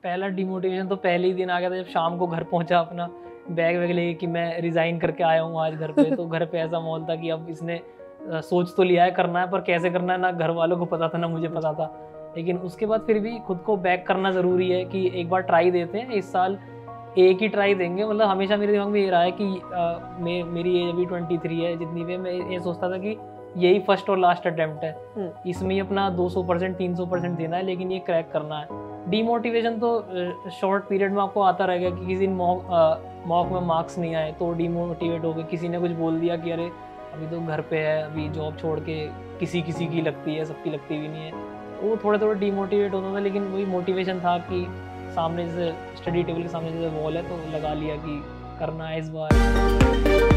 पहला डिमोटिवेशन तो पहले ही दिन आ गया था जब शाम को घर पहुंचा अपना बैग वैग लेके कि मैं रिज़ाइन करके आया हूँ आज घर पे। तो घर पे ऐसा माहौल था कि अब इसने सोच तो लिया है करना है, पर कैसे करना है ना घर वालों को पता था ना मुझे पता था। लेकिन उसके बाद फिर भी खुद को बैक करना ज़रूरी है कि एक बार ट्राई देते हैं, इस साल एक ही ट्राई देंगे। मतलब हमेशा मेरे दिमाग में ये रहा है कि मेरी एज अभी 23 है, जितनी भी मैं ये सोचता था कि यही फर्स्ट और लास्ट अटेम्प्ट है, इसमें ही अपना 200% 300% देना है, लेकिन ये क्रैक करना है। डीमोटिवेशन तो शॉर्ट पीरियड में आपको आता रहेगा कि किसी दिन मॉक में मार्क्स नहीं आए तो डीमोटिवेट हो गए, किसी ने कुछ बोल दिया कि अरे अभी तो घर पे है, अभी जॉब छोड़ के किसी की लगती है, सबकी लगती भी नहीं है, वो थोड़ा थोड़ा डीमोटिवेट होता था। लेकिन वही मोटिवेशन था कि सामने से स्टडी टेबल के सामने जैसे वॉल है तो लगा लिया कि करना है इस बार।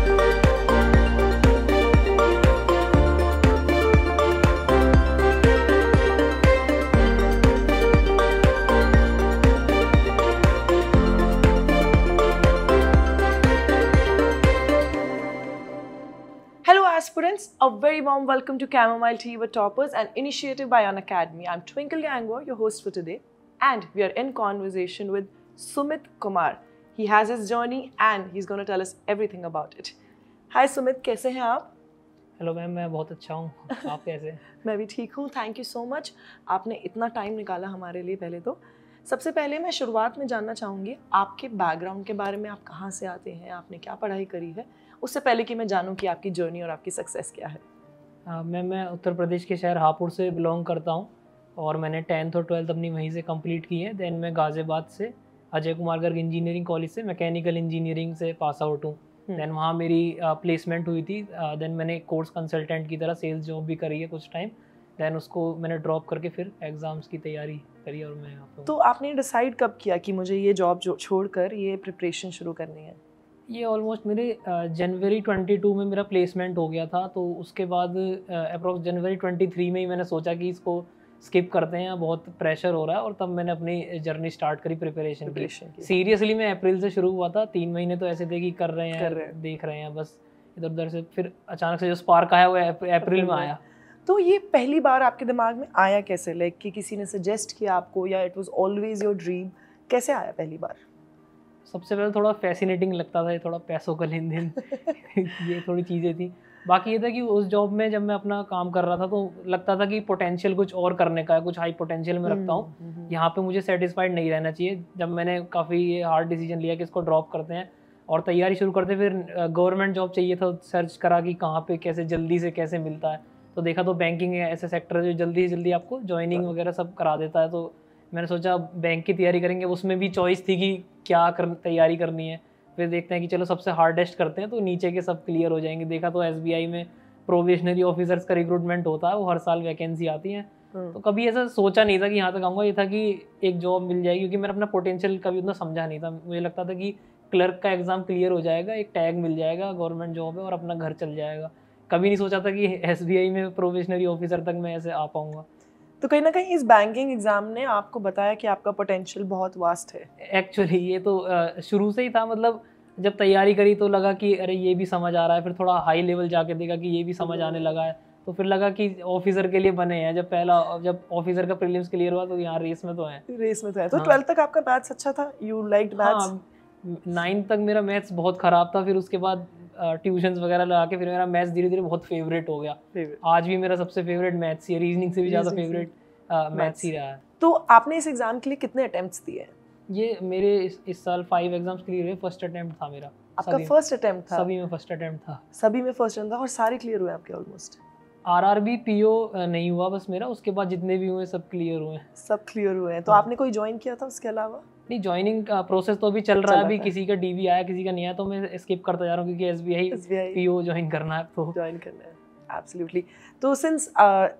Aspirants, a very warm welcome to Chamomile Tea with Toppers, an initiative by Unacademy. I'm Twinkle Gangwar, your host for today, and we are in conversation with Sumit Kumar. He has his journey and he's going to tell us everything about it. Hi Sumit, कैसे हैं आप? Hello ma'am, मैं बहुत अच्छा हूँ, आप कैसे हैं? मैं भी ठीक हूँ, थैंक यू सो मच। आपने इतना टाइम निकाला हमारे लिए। पहले तो सबसे पहले मैं शुरुआत में जानना चाहूँगी आपके बैकग्राउंड के बारे में, आप कहाँ से आते हैं, आपने क्या पढ़ाई करी है, उससे पहले कि मैं जानूं कि आपकी जर्नी और आपकी सक्सेस क्या है। मैं उत्तर प्रदेश के शहर हापुड़ से बिलोंग करता हूं और मैंने 10th और 12th अपनी वहीं से कंप्लीट की है। देन मैं गाज़ियाबाद से अजय कुमार गर्ग इंजीनियरिंग कॉलेज से मैकेनिकल इंजीनियरिंग से पास आउट हूँ। देन वहाँ मेरी प्लेसमेंट हुई थी। देन मैंने कोर्स कंसल्टेंट की तरह सेल्स जॉब भी करी है कुछ टाइम। देन उसको मैंने ड्रॉप करके फिर एग्ज़ाम्स की तैयारी करी और मैं यहाँ पे। तो आपने डिसाइड कब किया कि मुझे ये जॉब छोड़कर ये प्रिपरेशन शुरू करनी है? ये ऑलमोस्ट मेरे जनवरी 22 में मेरा प्लेसमेंट हो गया था, तो उसके बाद अप्रॉक्स जनवरी 23 में ही मैंने सोचा कि इसको स्किप करते हैं, बहुत प्रेशर हो रहा है, और तब मैंने अपनी जर्नी स्टार्ट करी प्रिपरेशन की। सीरियसली मैं अप्रैल से शुरू हुआ था, 3 महीने तो ऐसे थे कि कर रहे हैं देख रहे हैं बस इधर उधर से। फिर अचानक से जो स्पार्क आया वो अप्रैल में आया। तो ये पहली बार आपके दिमाग में आया कैसे? लाइक कि किसी ने सजेस्ट किया आपको या it was always your dream? कैसे आया पहली बार? सबसे पहले थोड़ा फैसिनेटिंग लगता था, ये थोड़ा पैसों का लेन देन ये थोड़ी चीज़ें थी। बाकी ये था कि उस जॉब में जब मैं अपना काम कर रहा था तो लगता था कि पोटेंशियल कुछ और करने का है, कुछ हाई पोटेंशियल में रखता हूँ, यहाँ पे मुझे सेटिस्फाइड नहीं रहना चाहिए। जब मैंने काफ़ी ये हार्ड डिसीजन लिया कि इसको ड्रॉप करते हैं और तैयारी शुरू करते, फिर गवर्नमेंट जॉब चाहिए था, सर्च करा कि कहाँ पे कैसे जल्दी से कैसे मिलता है, तो देखा तो बैंकिंग ऐसे सेक्टर जो जल्दी से जल्दी आपको ज्वाइनिंग वगैरह सब करा देता है। तो मैंने सोचा बैंक की तैयारी करेंगे, उसमें भी चॉइस थी कि क्या तैयारी करनी है। फिर देखते हैं कि चलो सबसे हार्डेस्ट करते हैं तो नीचे के सब क्लियर हो जाएंगे। देखा तो SBI में प्रोबेशनरी ऑफिसर्स का रिक्रूटमेंट होता है, वो हर साल वैकेंसी आती है। तो कभी ऐसा सोचा नहीं था कि यहाँ तक आऊँगा, ये था कि एक जॉब मिल जाएगी, क्योंकि मैंने अपना पोटेंशियल कभी उतना समझा नहीं था। मुझे लगता था कि क्लर्क का एग्ज़ाम क्लियर हो जाएगा, एक टैग मिल जाएगा, गवर्नमेंट जॉब है और अपना घर चल जाएगा। कभी नहीं सोचा था कि SBI में प्रोबेशनरी ऑफिसर तक मैं ऐसे आ पाऊँगा। तो कहीं ना कहीं इस बैंकिंग एग्जाम ने आपको बताया कि आपका पोटेंशियल बहुत वास्ट है। एक्चुअली ये तो शुरू से ही था। मतलब जब तैयारी करी तो लगा कि अरे ये भी समझ आ रहा है, फिर थोड़ा हाई लेवल जाके देखा कि ये भी समझ आने लगा है, तो फिर लगा कि ऑफिसर के लिए बने हैं। जब ऑफिसर का प्रीलिम्स क्लियर हुआ तो यहाँ रेस में तो है। तो 12th तक आपका मैथ्स अच्छा था? You liked maths? 9th तक मेरा मैथ्स बहुत ख़राब था, फिर उसके बाद ट्यूशन्स वगैरह लगा के फिर मेरा मैथ्स धीरे धीरे बहुत फेवरेट हो गया। आज भी मेरा सबसे फेवरेट मैथ्स ही है, रीजनिंग से भी ज़्यादा फेवरेट मैथ्स ही रहा है। तो आपने इस एग्जाम के लिए कितने अटेम्प्ट्स दिए? ये मेरे इस साल 5 एग्जाम्स क्लियर हुए। फर्स्ट अटेम्प्ट था मेरा। आपका फर्स्ट अटेम्प्ट था? सभी में फर्स्ट अटेम्प्ट था। सभी में फर्स्ट अटेम्प्ट था और सारे क्लियर हुए आपके ऑलमोस्ट? RRB PO नहीं हुआ बस मेरा, उसके बाद जितने भी हुए सब क्लियर हुए। सब क्लियर हुए हैं। तो आपने कोई ज्वाइन किया था उसके अलावा? नहीं, ज्वाइनिंग का प्रोसेस तो अभी चल रहा है। अभी किसी का DV आया, किसी का नहीं आया, तो मैं स्किप करता जा रहा हूँ क्योंकि SBI PO ज्वाइन करना है। तो ज्वाइन करना है, एब्सोल्युटली। तो सिंस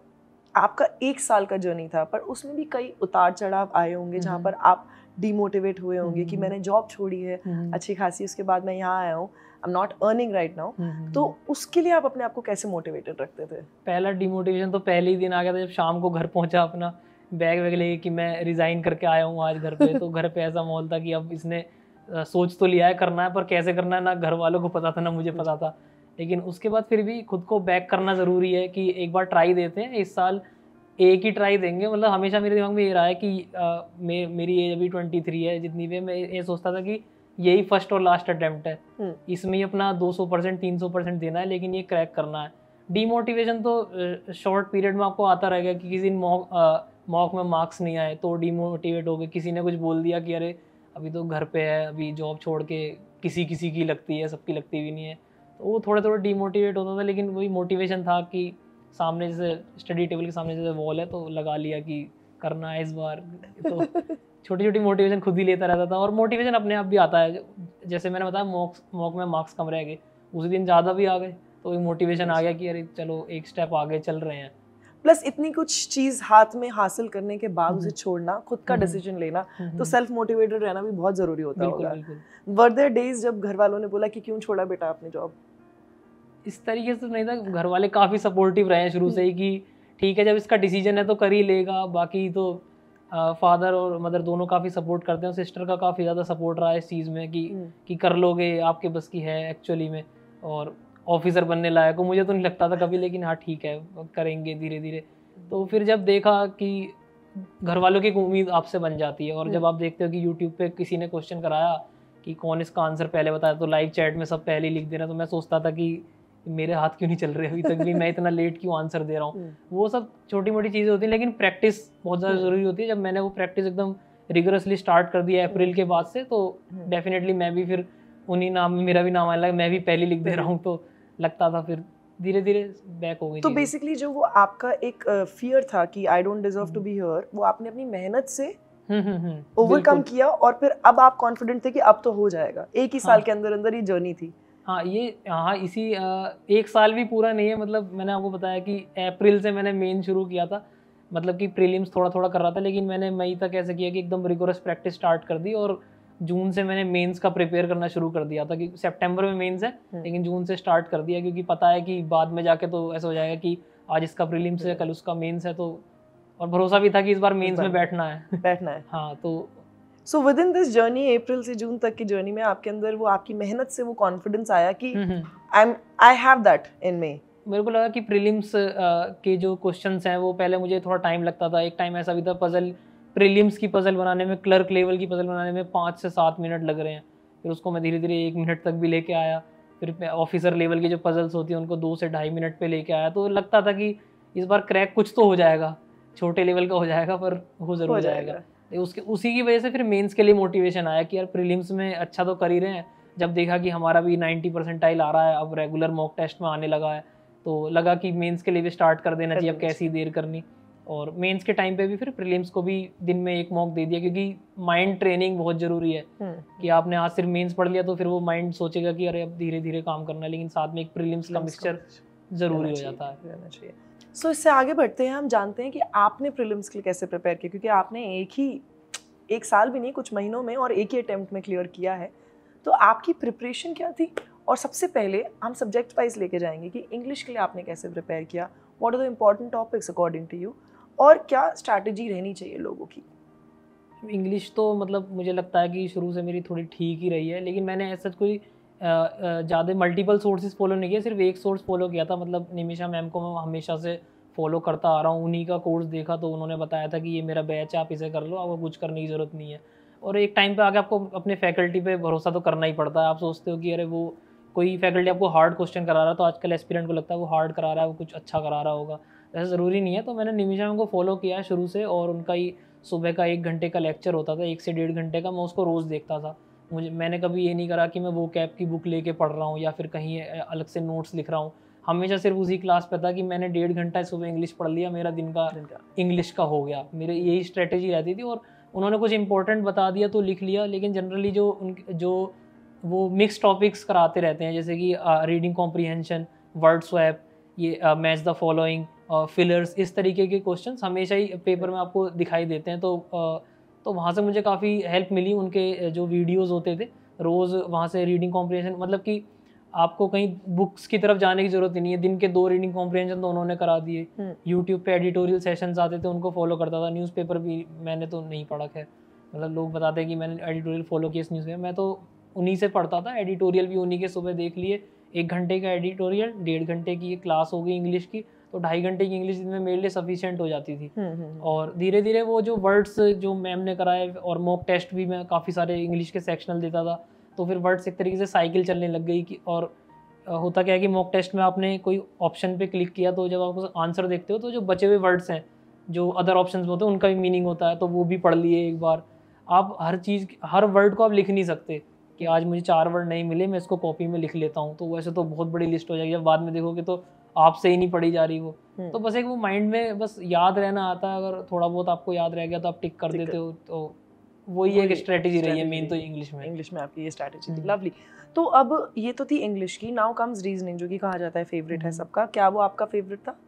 आपका 1 साल का जर्नी था, पर उसमें भी कई उतार चढ़ाव आए होंगे जहाँ पर आप डिमोटिवेट हुए होंगे कि मैंने जॉब छोड़ी है अच्छी खासी, उसके बाद मैं यहाँ आया हूँ, I am not earning right now. तो उसके लिए आप अपने आप को कैसे मोटिवेटेड रखते थे? पहला डिमोटिवेशन तो पहले ही दिन आ गया था जब शाम को घर पहुंचा अपना बैग वैग लेके कि मैं रिज़ाइन करके आया हूँ आज घर पे। तो घर पे ऐसा माहौल था कि अब इसने सोच तो लिया है करना है, पर कैसे करना है ना घर वालों को पता था ना मुझे पता था। लेकिन उसके बाद फिर भी खुद को बैक करना ज़रूरी है कि एक बार ट्राई देते हैं, इस साल एक ही ट्राई देंगे। मतलब हमेशा मेरे दिमाग में ये रहा है कि मेरी एज अभी 23 है, जितनी भी मैं ये सोचता था कि यही फर्स्ट और लास्ट अटेम्प्ट है, इसमें ही अपना 200% 300% देना है, लेकिन ये क्रैक करना है। डीमोटिवेशन तो शॉर्ट पीरियड में आपको आता रहेगा कि किसी दिन मॉक में मार्क्स नहीं आए तो डीमोटिवेट हो गए, किसी ने कुछ बोल दिया कि अरे अभी तो घर पे है, अभी जॉब छोड़ के किसी किसी की लगती है, सबकी लगती भी नहीं है, तो वो थोड़ा थोड़ा डीमोटिवेट होता था। लेकिन वही मोटिवेशन था कि सामने जैसे स्टडी टेबल के सामने जैसे वॉल है तो लगा लिया कि करना है इस बार, तो छोटी छोटी मोटिवेशन खुद ही लेता रहता था। और मोटिवेशन अपने आप भी आता है, जैसे मैंने बताया मॉक में मार्क्स कम रह गए, उसी दिन ज़्यादा भी आ गए, तो एक मोटिवेशन आ गया कि अरे चलो एक स्टेप आगे चल रहे हैं। प्लस इतनी कुछ चीज हाथ में हासिल करने के बाद उसे छोड़ना, खुद का डिसीजन लेना, तो सेल्फ मोटिवेटेड रहना भी बहुत जरूरी होता होगा। वर देयर डेज जब घर वालों ने बोला कि क्यों छोड़ा बेटा आपने जॉब? इस तरीके से नहीं था, घर वाले काफ़ी सपोर्टिव रहे हैं शुरू से ही कि ठीक है जब इसका डिसीजन है तो कर ही लेगा। बाकी तो फादर और मदर दोनों काफ़ी सपोर्ट करते हैं, सिस्टर का काफ़ी ज़्यादा सपोर्ट रहा है इस चीज़ में कि कर लोगे, आपके बस की है एक्चुअली में, और ऑफिसर बनने लायक हो। मुझे तो नहीं लगता था कभी, लेकिन हाँ ठीक है करेंगे धीरे धीरे। तो फिर जब देखा कि घर वालों की उम्मीद आपसे बन जाती है, और जब आप देखते हो कि यूट्यूब पे किसी ने क्वेश्चन कराया कि कौन इसका आंसर पहले बताया, तो लाइव चैट में सब पहले ही लिख दे रहे हैं, तो मैं सोचता था कि मेरे हाथ क्यों नहीं चल रहे अभी तक भी, मैं इतना लेट क्यों आंसर दे रहा हूँ। वो सब छोटी मोटी चीज़ें होती हैं, लेकिन प्रैक्टिस बहुत ज़्यादा ज़रूरी होती है। जब मैंने वो प्रैक्टिस एकदम रिगरसली स्टार्ट कर दिया अप्रैल के बाद से, तो डेफिनेटली मैं भी फिर उन्हीं नाम में मेरा भी नाम आने लगा, मैं भी पहले लिख दे रहा हूँ, तो लगता था फिर धीरे धीरे बैक हो गई। तो बेसिकली जो वो आपका एक फियर था कि I don't deserve to be here, वो आपने अपनी मेहनत से ओवरकम किया, और फिर अब आप कॉन्फिडेंट थे कि अब तो हो जाएगा। एक ही साल के अंदर अंदर ही जर्नी थी। हाँ इसी एक साल भी पूरा नहीं है। मतलब मैंने आपको बताया कि अप्रैल से मैंने मेन शुरू किया था, मतलब कि प्रीलिम्स थोड़ा थोड़ा कर रहा था, लेकिन मैंने मई तक ऐसे किया कि एकदम रिगोरस प्रैक्टिस स्टार्ट कर दी, और जून से मैंने मेंस का प्रिपेयर करना शुरू कर दिया था कि सितंबर में मेंस है, लेकिन जून से स्टार्ट कर दिया, क्योंकि पता है कि बाद में जाके तो ऐसा हो जाएगा कि आज इसका प्रीलिम्स है कल उसका मेंस है, तो और भरोसा भी था कि इस बार मेंस में बैठना है। हाँ, तो so within this journey, April से जून तक की जर्नी में आपके अंदर वो आपकी मेहनत से वो कॉन्फिडेंस आया कि आई हैव दैट इन मी। मेरे को लगा कि प्रीलिम्स के जो क्वेश्चंस हैं वो पहले मुझे थोड़ा टाइम लगता था। एक टाइम ऐसा भी था पजल, प्रीलिम्स की पजल बनाने में, क्लर्क लेवल की पजल बनाने में 5 से 7 मिनट लग रहे हैं, फिर उसको मैं धीरे धीरे 1 मिनट तक भी लेके आया। फिर ऑफिसर लेवल की जो पजल्स होती हैं उनको 2 से 2.5 मिनट पे लेके आया, तो लगता था कि इस बार क्रैक कुछ तो हो जाएगा, छोटे लेवल का हो जाएगा पर हो जरूर जाएगा। उसी की वजह से फिर मेंस के लिए मोटिवेशन आया कि यार प्रीलिम्स में अच्छा तो कर ही रहे हैं। जब देखा कि हमारा भी 90 परसेंटाइल आ रहा है, अब रेगुलर मॉक टेस्ट में आने लगा है, तो लगा कि मेंस के लिए भी स्टार्ट कर देना चाहिए, अब कैसी देर करनी। और मेंस के टाइम पे भी फिर प्रीलिम्स को भी दिन में 1 मॉक दे दिया, क्योंकि माइंड ट्रेनिंग बहुत ज़रूरी है कि आपने आज सिर्फ मेंस पढ़ लिया तो फिर वो माइंड सोचेगा कि अरे अब धीरे धीरे काम करना है, लेकिन साथ में एक प्रीलिम्स का मिक्सचर ज़रूरी हो जाता है। सो इससे आगे बढ़ते हैं, हम जानते हैं कि आपने प्रीलिम्स के लिए कैसे प्रिपेयर किया, क्योंकि आपने एक साल भी नहीं, कुछ महीनों में और एक ही अटेम्प्ट में क्लियर किया है। तो आपकी प्रिपरेशन क्या थी? और सबसे पहले हम सब्जेक्ट वाइज लेके जाएंगे कि इंग्लिश के लिए आपने कैसे प्रिपेयर किया, what are the important topics according to you, और क्या स्ट्रैटेजी रहनी चाहिए लोगों की? इंग्लिश तो मतलब मुझे लगता है कि शुरू से मेरी थोड़ी ठीक ही रही है, लेकिन मैंने ऐसा कोई ज़्यादा मल्टीपल सोर्सेज फॉलो नहीं किया, सिर्फ एक सोर्स फॉलो किया था। मतलब निमिषा मैम को मैं हमेशा से फॉलो करता आ रहा हूँ, उन्हीं का कोर्स देखा तो उन्होंने बताया था कि ये मेरा बैच है, आप इसे कर लो, आपको कुछ करने की ज़रूरत नहीं है। और एक टाइम पे आके आपको अपने फैकल्टी पे भरोसा तो करना ही पड़ता है। आप सोचते हो कि अरे वो कोई फैकल्टी आपको हार्ड क्वेश्चन करा रहा है तो आजकल एस्पिरेंट को लगता है वो हार्ड करा रहा है, वो कुछ अच्छा करा रहा होगा, ऐसा ज़रूरी नहीं है। तो मैंने निमिषा मैम को फॉलो किया शुरू से, और उनका ही सुबह का 1 घंटे का लेक्चर होता था, 1 से 1.5 घंटे का, मैं उसको रोज़ देखता था। मैंने कभी ये नहीं करा कि मैं वो कैप की बुक लेके पढ़ रहा हूँ या फिर कहीं अलग से नोट्स लिख रहा हूँ। हमेशा सिर्फ उसी क्लास पे था कि मैंने 1.5 घंटा सुबह इंग्लिश पढ़ लिया, मेरा दिन का इंग्लिश का हो गया। मेरे यही स्ट्रेटेजी रहती थी, और उन्होंने कुछ इंपॉर्टेंट बता दिया तो लिख लिया। लेकिन जनरली जो वो मिक्स टॉपिक्स कराते रहते हैं, जैसे कि रीडिंग कॉम्प्रीहेंशन, वर्ड स्वैप, ये मैच द फॉलोइंग, फिलर्स, इस तरीके के क्वेश्चंस हमेशा ही पेपर में आपको दिखाई देते हैं। तो वहाँ से मुझे काफ़ी हेल्प मिली। उनके जो वीडियोज़ होते थे रोज़, वहाँ से रीडिंग कॉम्प्रीहेंशन, मतलब कि आपको कहीं बुक्स की तरफ जाने की ज़रूरत ही नहीं है। दिन के 2 रीडिंग कॉम्प्रीहेंशन तो उन्होंने करा दिए। यूट्यूब पे एडिटोरियल सेशंस आते थे, उनको फॉलो करता था। न्यूज़पेपर भी मैंने तो नहीं पढ़ा, खैर मतलब लोग बताते हैं कि मैंने एडिटोरियल फॉलो किया इस न्यूज़पेपर, मैं तो उन्हीं से पढ़ता था। एडिटोरियल भी उन्हीं के सुबह देख लिए, 1 घंटे का एडिटोरियल, 1.5 घंटे की क्लास हो गई इंग्लिश की, तो 2.5 घंटे की इंग्लिश में मेरे लिए सफिशिएंट हो जाती थी। और धीरे धीरे वो जो वर्ड्स जो मैम ने कराए और मॉक टेस्ट भी मैं काफ़ी सारे इंग्लिश के सेक्शनल देता था, तो फिर वर्ड्स एक तरीके से साइकिल चलने लग गई कि और होता क्या है कि मॉक टेस्ट में आपने कोई ऑप्शन पे क्लिक किया तो जब आप आंसर देखते हो तो जो बचे हुए वर्ड्स हैं जो अदर ऑप्शंस में होते हैं उनका भी मीनिंग होता है, तो वो भी पढ़ लिए एक बार। आप हर वर्ड को आप लिख नहीं सकते कि आज मुझे 4 वर्ड नहीं मिले मैं इसको कॉपी में लिख लेता हूँ, तो वैसे तो बहुत बड़ी लिस्ट हो जाएगी, जब बाद में देखोगे तो आपसे ही नहीं पढ़ी जा रही वो। तो बस एक वो माइंड में बस याद रहना आता है, अगर थोड़ा बहुत आपको याद रह गया तो आप टिक कर देते हो, तो वही एक स्ट्रेटेजी रही है मेन तो इंग्लिश में आपकी ये स्ट्रेटेजी थी। लवली। तो अब ये तो थी इंग्लिश की, नाउ कम्स रीजनिंग जो कि कहा जाता है फेवरेट है सबका, क्या वो आपका फेवरेट था?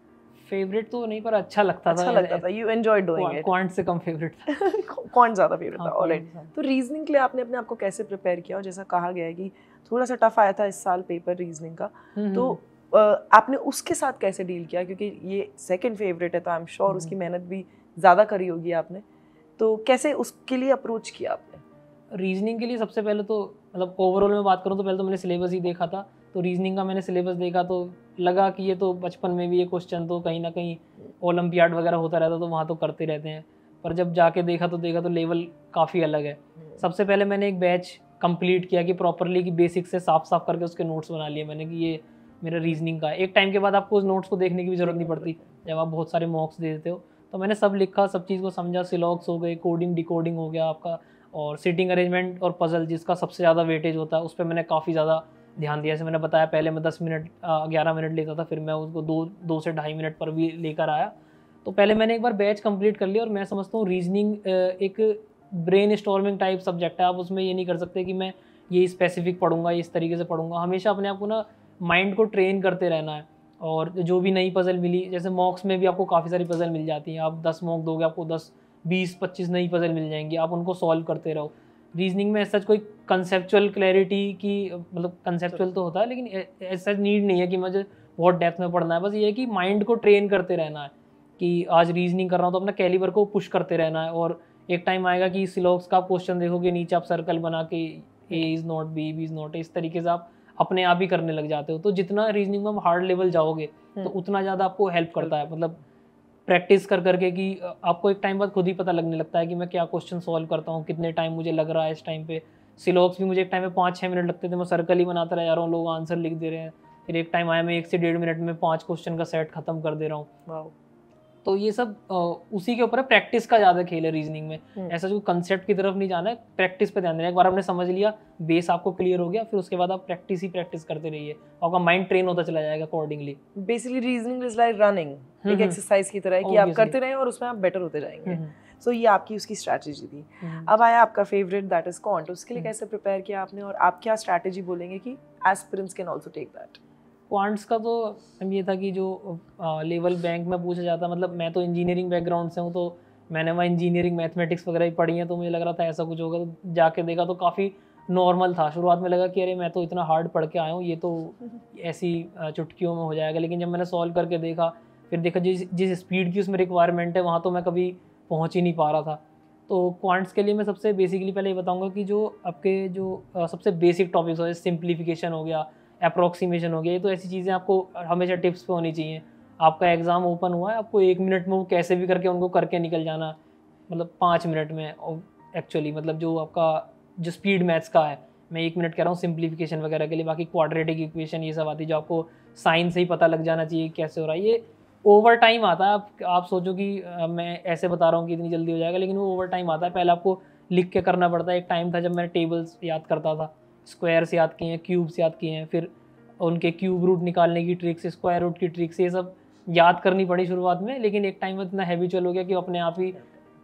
फेवरेट तो नहीं पर अच्छा लगता था, you enjoyed doing it. Quant से कम फेवरेट था। क्वांट ज़्यादा फेवरेट था, ऑलराइट। तो रीजनिंग के लिए आपने अपने आप को कैसे प्रिपेयर किया? और जैसा कहा गया है कि थोड़ा सा टफ आया था इस साल पेपर रीजनिंग का, तो आपने उसके साथ कैसे डील किया? क्योंकि ये सेकंड फेवरेट है तो आई एम श्योर उसकी मेहनत भी ज़्यादा करी होगी आपने, तो कैसे उसके लिए अप्रोच किया आपने? रीजनिंग के लिए सबसे पहले तो मतलब ओवरऑल में बात करूँ तो पहले तो मैंने सिलेबस ही देखा था, तो रीजनिंग का मैंने सिलेबस देखा तो लगा कि ये तो बचपन में भी ये क्वेश्चन तो कहीं ना कहीं ओलंपियाड वगैरह होता रहता तो वहाँ तो करते रहते हैं, पर जब जाके देखा तो लेवल काफ़ी अलग है। सबसे पहले मैंने एक बैच कंप्लीट किया कि प्रॉपरली कि बेसिक से साफ करके उसके नोट्स बना लिए मैंने कि ये मेरा रीजनिंग का। एक टाइम के बाद आपको उस नोट्स को देखने की भी ज़रूरत नहीं पड़ती जब आप बहुत सारे मॉक्स दे देते हो, तो मैंने सब लिखा, सब चीज़ को समझा, सिलॉक्स हो गए, कोडिंग डिकोडिंग हो गया आपका, और सिटिंग अरेंजमेंट और पजल जिसका सबसे ज़्यादा वेटेज होता है उस पर मैंने काफ़ी ज़्यादा ध्यान दिया। जैसे मैंने बताया पहले मैं 10 मिनट 11 मिनट लेता था, फिर मैं उसको 2 से 2.5 मिनट पर भी लेकर आया। तो पहले मैंने एक बार बैच कंप्लीट कर लिया, और मैं समझता हूँ रीजनिंग एक ब्रेन स्टॉर्मिंग टाइप सब्जेक्ट है। आप उसमें ये नहीं कर सकते कि मैं ये स्पेसिफिक पढ़ूंगा, इस तरीके से पढ़ूंगा, हमेशा अपने आप को ना माइंड को ट्रेन करते रहना है। और जो भी नई पजल मिली, जैसे मॉक्स में भी आपको काफ़ी सारी पजल मिल जाती हैं, आप 10 मॉक दोगे आपको 10 20 25 नई पजल मिल जाएंगी, आप उनको सॉल्व करते रहो। रीजनिंग में ऐसा कोई कंसेप्चुअल क्लैरिटी की मतलब कंसेप्चुअल तो होता है लेकिन ऐसा नीड नहीं है कि मुझे बहुत डेप्थ में पढ़ना है, बस ये है कि माइंड को ट्रेन करते रहना है कि आज रीजनिंग कर रहा हूँ तो अपना कैलिबर को पुश करते रहना है। और एक टाइम आएगा कि सिलॉक्स का आप क्वेश्चन देखोगे, नीचे आप सर्कल बना के A is not B, B is not A, इस तरीके से आप अपने आप ही करने लग जाते हो। तो जितना रीजनिंग में आप हार्ड लेवल जाओगे तो उतना ज़्यादा आपको हेल्प करता है, मतलब प्रैक्टिस कर करके कि आपको एक टाइम बाद खुद ही पता लगने लगता है कि मैं क्या क्वेश्चन सॉल्व करता हूँ, कितने टाइम मुझे लग रहा है इस टाइम पे। सिलॉक्स भी मुझे एक टाइम में 5-6 मिनट लगते थे, मैं सर्कल ही बनाता रह जा रहा हूँ, लोग आंसर लिख दे रहे हैं। फिर एक टाइम आया मैं 1 से 1.5 मिनट में 5 क्वेश्चन का सेट खत्म कर दे रहा हूँ। तो ये सब उसी के ऊपर है, प्रैक्टिस का ज़्यादा खेल है रीजनिंग में। ऐसा जो कंसेप्ट की तरफ नहीं जाना है, प्रैक्टिस पे ध्यान देना है। एक बार आपने समझ लिया, बेस आपको क्लियर हो गया, फिर उसके बाद आप प्रैक्टिस ही प्रैक्टिस करते रहिए, आपका माइंड ट्रेन होता चला जाएगा accordingly. Basically reasoning is like running, एक एक्सरसाइज की तरह है कि आप करते रहें और उसमें आप बेटर होते जाएंगे। सो ये आपकी उसकी स्ट्रैटेजी थी। अब आया आपका फेवरेट, दैट इज क्वांट। उसके लिए कैसे प्रिपेयर किया आपने, और आप क्या स्ट्रैटेजी बोलेंगे कि aspirants can also take that? Quants का तो ये था कि जो लेवल बैंक में पूछा जाता, मतलब मैं तो इंजीनियरिंग बैकग्राउंड से हूँ, तो मैंने वहाँ इंजीनियरिंग मैथमेटिक्स वगैरह ही पढ़ी है, तो मुझे लग रहा था ऐसा कुछ होगा। तो जाके देखा तो काफ़ी नॉर्मल था। शुरुआत में लगा कि अरे मैं तो इतना हार्ड पढ़ के आया हूँ, ये तो ऐसी चुटकियों में हो जाएगा। लेकिन जब मैंने सॉल्व करके देखा, फिर देखा जिस स्पीड की उसमें रिक्वायरमेंट है वहाँ तो मैं कभी पहुँच ही नहीं पा रहा था। तो क्वांट्स के लिए मैं सबसे बेसिकली पहले ये बताऊँगा कि जो आपके जो सबसे बेसिक टॉपिक्स हो, जैसे सिंप्लीफिकेशन हो गया, अप्रॉक्सीमेशन हो गया, ये तो ऐसी चीज़ें आपको हमेशा टिप्स पे होनी चाहिए। आपका एग्ज़ाम ओपन हुआ है, आपको 1 मिनट में वो कैसे भी करके उनको करके निकल जाना, मतलब 5 मिनट में। और एक्चुअली मतलब जो आपका जो स्पीड मैथ्स का है, मैं 1 मिनट कह रहा हूँ सिंप्लीफिकेशन वगैरह के लिए, बाकी क्वाड्रेटिक इक्वेशन ये सब आती है जो आपको साइन से ही पता लग जाना चाहिए कैसे हो रहा है। ये ओवर टाइम आता है। आप सोचो कि मैं ऐसे बता रहा हूँ कि इतनी जल्दी हो जाएगा, लेकिन वो ओवर टाइम आता है। पहले आपको लिख के करना पड़ता है। एक टाइम था जब मैंने टेबल्स याद करता था, स्क्वायर्स याद किए हैं, क्यूब्स याद किए हैं, फिर उनके क्यूब रूट निकालने की ट्रिक्स, स्क्वायर रूट की ट्रिक्स, ये सब याद करनी पड़ी शुरुआत में। लेकिन एक टाइम में इतना हैबिचुअल हो गया कि अपने आप ही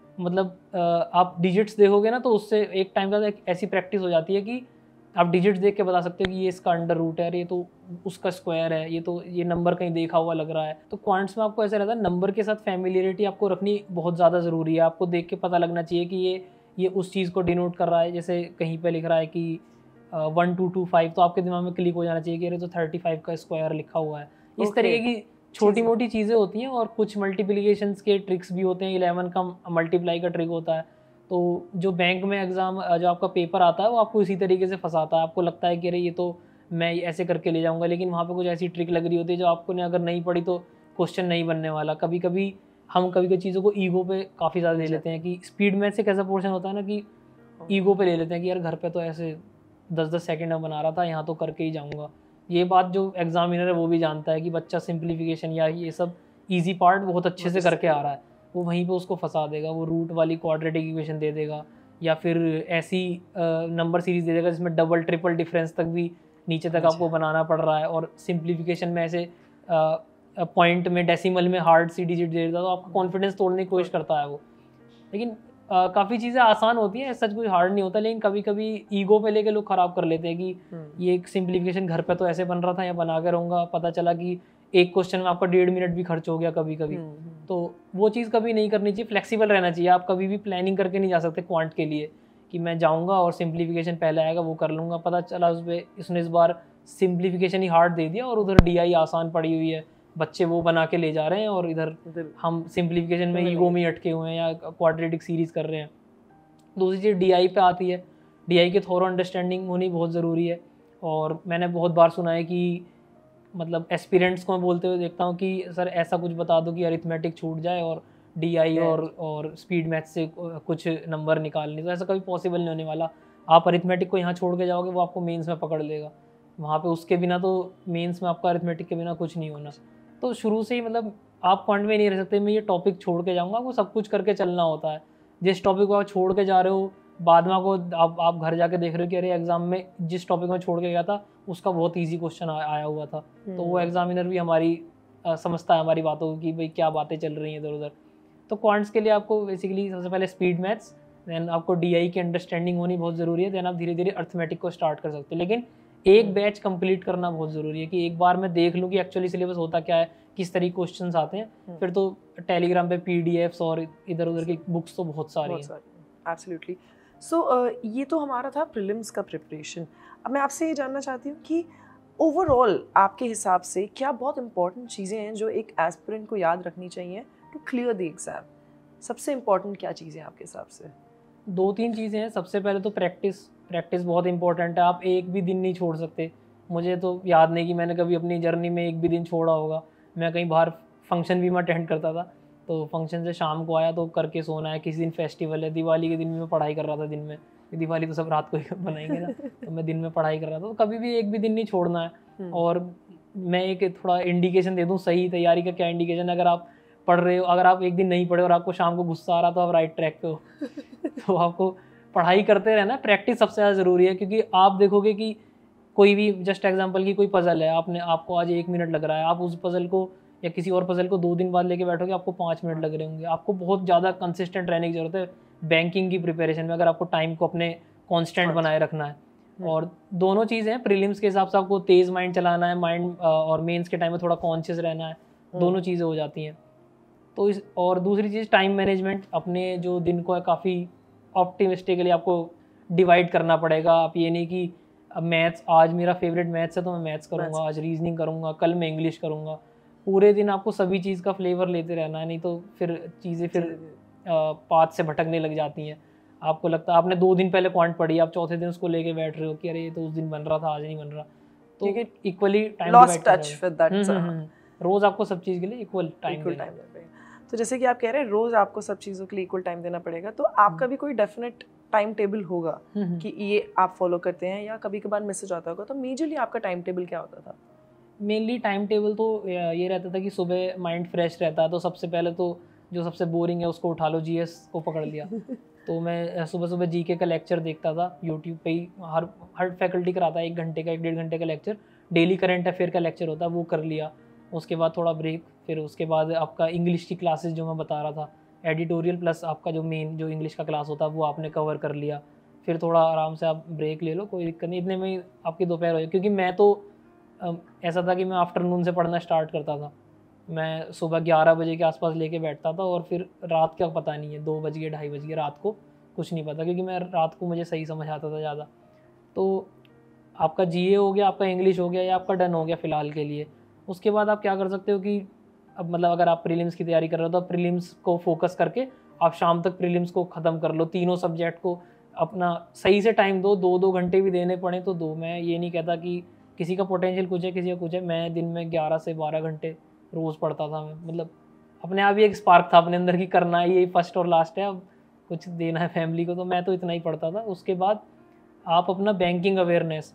मतलब आप डिजिट्स देखोगे ना, तो उससे एक टाइम का ऐसी प्रैक्टिस हो जाती है कि आप डिजिट्स देख के बता सकते हो कि ये इसका अंडर रूट है, ये तो उसका स्क्वायर है, ये तो ये नंबर कहीं देखा हुआ लग रहा है। तो क्वांट्स में आपको ऐसा रहता है, नंबर के साथ फैमिलियरिटी आपको रखनी बहुत ज़्यादा ज़रूरी है। आपको देख के पता लगना चाहिए कि ये उस चीज़ को डिनोट कर रहा है। जैसे कहीं पे लिख रहा है कि 1225, तो आपके दिमाग में क्लिक हो जाना चाहिए कि अरे तो 35 का स्क्वायर लिखा हुआ है। इस तरीके की छोटी मोटी चीज़ें होती हैं। और कुछ मल्टीप्लिकेशंस के ट्रिक्स भी होते हैं, 11 का मल्टीप्लाई का ट्रिक होता है। तो जो बैंक में एग्ज़ाम जो आपका पेपर आता है वो आपको इसी तरीके से फंसाता है। आपको लगता है कि अरे ये तो मैं ऐसे करके ले जाऊंगा, लेकिन वहाँ पे कुछ ऐसी ट्रिक लग रही होती है जो आपको ने अगर नहीं पढ़ी तो क्वेश्चन नहीं बनने वाला। कभी कभी हम कभी चीज़ों को ईगो पे काफ़ी ज़्यादा ले लेते हैं कि स्पीड मैथ्स एक ऐसा पोर्शन होता है ना कि ईगो पे ले लेते हैं कि यार घर पे तो ऐसे 10-10 सेकंड में बना रहा था, यहाँ तो करके ही जाऊँगा। ये बात जो एग्जामिनर है वो भी जानता है कि बच्चा सिंप्लीफिकेशन या ये सब ईजी पार्ट बहुत अच्छे से करके आ रहा है, वो वहीं पे उसको फंसा देगा। वो रूट वाली क्वाड्रेटिक इक्वेशन दे देगा या फिर ऐसी नंबर सीरीज दे देगा जिसमें डबल ट्रिपल डिफरेंस तक भी नीचे तक आपको बनाना पड़ रहा है, और सिंप्लीफिकेशन में ऐसे पॉइंट में डेसिमल में हार्ड सी डिजिट दे देता है, तो आपका कॉन्फिडेंस तोड़ने की कोशिश करता है वो। लेकिन काफ़ी चीज़ें आसान होती हैं, सच कुछ हार्ड नहीं होता, लेकिन कभी कभी ईगो पे लेके लोग ख़राब कर लेते हैं कि ये एक सिंप्लीफिकेशन घर पे तो ऐसे बन रहा था या बना के रहूँगा, पता चला कि एक क्वेश्चन में आपका 1.5 मिनट भी खर्च हो गया कभी कभी। तो वो चीज़ कभी नहीं करनी चाहिए, फ्लेक्सिबल रहना चाहिए। आप कभी भी प्लानिंग करके नहीं जा सकते क्वांट के लिए कि मैं जाऊँगा और सिंप्लीफिकेशन पहले आएगा वो कर लूँगा, पता चला उसने इस बार सिंप्लीफिकेशन ही हार्ड दे दिया और उधर DI आसान पड़ी हुई है, बच्चे वो बना के ले जा रहे हैं और इधर हम सिंप्लीफिकेशन में ईगो में अटके हुए हैं या क्वाड्रेटिक सीरीज कर रहे हैं। दूसरी चीज़ DI पे आती है, DI की थोरो अंडरस्टैंडिंग होनी बहुत ज़रूरी है। और मैंने बहुत बार सुना है कि मतलब एस्पिरेंट्स को मैं बोलते हुए देखता हूँ कि सर ऐसा कुछ बता दो कि अरिथमेटिक छूट जाए और DI और स्पीड मैथ से कुछ नंबर निकालने, तो ऐसा कभी पॉसिबल नहीं होने वाला। आप अरिथमेटिक को यहाँ छोड़ के जाओगे वो आपको मेंस में पकड़ लेगा, वहाँ पे उसके बिना तो मेंस में आपका अरिथमेटिक के बिना कुछ नहीं होना। तो शुरू से ही मतलब आप पॉइंट में नहीं रह सकते मैं ये टॉपिक छोड़ के जाऊँगा, वो सब कुछ करके चलना होता है। जिस टॉपिक को आप छोड़ के जा रहे हो बाद में आपको आप घर जाके देख रहे हो कि अरे एग्जाम में जिस टॉपिक में छोड़ के गया था उसका बहुत ईजी क्वेश्चन आया हुआ था। तो वो एग्जामिनर भी हमारी समझता है हमारी बातों को कि भाई क्या बातें चल रही हैं इधर उधर। तो क्वांट्स के लिए आपको बेसिकली सबसे पहले स्पीड मैथ्स, देन आपको DI की अंडरस्टैंडिंग होनी बहुत ज़रूरी है, देन आप धीरे धीरे अर्थमेटिक को स्टार्ट कर सकते हो। लेकिन एक बैच कंप्लीट करना बहुत ज़रूरी है कि एक बार मैं देख लूँ कि एक्चुअली सिलेबस होता क्या है, किस तरीके क्वेश्चंस आते हैं, फिर तो टेलीग्राम पे PDFs और इधर उधर की बुक्स तो बहुत सारी हैं। एब्सोल्युटली। सो ये तो हमारा था प्रीलिम्स का प्रिपरेशन। अब मैं आपसे ये जानना चाहती हूँ कि ओवरऑल आपके हिसाब से क्या बहुत इंपॉर्टेंट चीज़ें हैं जो एक एस्पिरेंट को याद रखनी चाहिए टू क्लियर द एग्ज़ाम? सबसे इम्पॉर्टेंट क्या चीज़ें हैं आपके हिसाब से? 2-3 चीज़ें हैं। सबसे पहले तो प्रैक्टिस बहुत इंपॉर्टेंट है, आप एक भी दिन नहीं छोड़ सकते। मुझे तो याद नहीं कि मैंने कभी अपनी जर्नी में एक भी दिन छोड़ा होगा। मैं कहीं बाहर फंक्शन भी मैं अटेंड करता था, तो फंक्शन से शाम को आया तो करके सोना है। किसी दिन फेस्टिवल है, दिवाली के दिन भी मैं पढ़ाई कर रहा था दिन में, दिवाली तो सब रात को ही बनाएंगे ना, तो मैं दिन में पढ़ाई कर रहा था। तो कभी भी एक भी दिन नहीं छोड़ना है। और मैं एक थोड़ा इंडिकेशन दे दूँ सही तैयारी का, क्या इंडिकेशन, अगर आप पढ़ रहे हो, अगर आप एक दिन नहीं पढ़े और आपको शाम को गुस्सा आ रहा तो आप राइट ट्रैक पे हो। तो आपको पढ़ाई करते रहना, प्रैक्टिस सबसे ज़्यादा ज़रूरी है। क्योंकि आप देखोगे कि कोई भी जस्ट एग्जांपल की कोई पज़ल है, आपको आज 1 मिनट लग रहा है, आप उस पज़ल को या किसी और पज़ल को 2 दिन बाद लेके बैठोगे आपको 5 मिनट लग रहे होंगे। आपको बहुत ज़्यादा कंसिस्टेंट रहने की ज़रूरत है बैंकिंग की प्रिपरेशन में, अगर आपको टाइम को अपने कॉन्स्टेंट बनाए रखना है। और दोनों चीज़ें हैं, प्रीलिम्स के हिसाब से आपको तेज़ माइंड चलाना है, माइंड और मेंस के टाइम में थोड़ा कॉन्शियस रहना है, दोनों चीज़ें हो जाती हैं। तो और दूसरी चीज़ टाइम मैनेजमेंट, अपने जो दिन को है काफ़ी ऑप्टिमिस्टिकली आपको डिवाइड करना पड़ेगा। आप ये नहीं कि अब मैथ्स, आज मेरा फेवरेट मैथ्स है तो मैं मैथ्स करूँगा, आज रीजनिंग करूँगा, कल मैं इंग्लिश करूँगा। पूरे दिन आपको सभी चीज़ का फ्लेवर लेते रहना है, नहीं तो फिर चीज़ें फिर पाथ से भटकने लग जाती हैं। आपको लगता है आपने 2 दिन पहले क्वांट पढ़ी, आप चौथे दिन उसको लेके बैठ रहे हो कि अरे ये तो उस दिन बन रहा था, आज नहीं बन रहा। तो इक्वली टाइम रोज़ आपको सब चीज़ के लिए इक्वल टाइम देना पड़ेगा। तो जैसे कि आप कह रहे हैं रोज़ आपको सब चीज़ों के लिए इक्वल टाइम देना पड़ेगा, तो आपका भी कोई डेफिनेट टाइम टेबल होगा कि ये आप फॉलो करते हैं, या कभी कभार मिस हो जाता होगा? तो मेजरली आपका टाइम टेबल क्या होता था? मेनली टाइम टेबल तो ये रहता था कि सुबह माइंड फ्रेश रहता है तो सबसे पहले तो जो सबसे बोरिंग है उसको उठा लो, GS को पकड़ लिया। तो मैं सुबह सुबह GK का लेक्चर देखता था यूट्यूब पे ही, हर फैकल्टी कराता है 1 घंटे का 1-1.5 घंटे का लेक्चर। डेली करंट अफेयर का लेक्चर होता है, वो कर लिया। उसके बाद थोड़ा ब्रेक, फिर उसके बाद आपका इंग्लिश की क्लासेस जो मैं बता रहा था, एडिटोरियल प्लस आपका जो मेन जो इंग्लिश का क्लास होता है वो आपने कवर कर लिया। फिर थोड़ा आराम से आप ब्रेक ले लो, कोई दिक्कत नहीं, इतने में आपकी दोपहर हो जाए। क्योंकि मैं तो ऐसा था कि मैं आफ्टरनून से पढ़ना स्टार्ट करता था, मैं सुबह 11 बजे के आसपास लेके बैठता था और फिर रात का पता नहीं है, 2 बज गए 2:30 बज गए, रात को कुछ नहीं पता, क्योंकि मैं रात को मुझे सही समझ आता था ज़्यादा। तो आपका GA हो गया, आपका इंग्लिश हो गया, या आपका डन हो गया फ़िलहाल के लिए। उसके बाद आप क्या कर सकते हो कि अब मतलब अगर आप प्रीलिम्स की तैयारी कर रहे हो तो प्रीलिम्स को फोकस करके आप शाम तक प्रीलिम्स को ख़त्म कर लो। तीनों सब्जेक्ट को अपना सही से टाइम दो, 2-2 घंटे भी देने पड़े तो दो। मैं ये नहीं कहता कि किसी का पोटेंशियल कुछ है, किसी का कुछ है। मैं दिन में 11 से 12 घंटे रोज़ पढ़ता था मैं, मतलब अपने आप ही एक स्पार्क था अपने अंदर की करना है, ये फर्स्ट और लास्ट है, अब कुछ देना है फैमिली को, तो मैं तो इतना ही पढ़ता था। उसके बाद आप अपना बैंकिंग अवेयरनेस,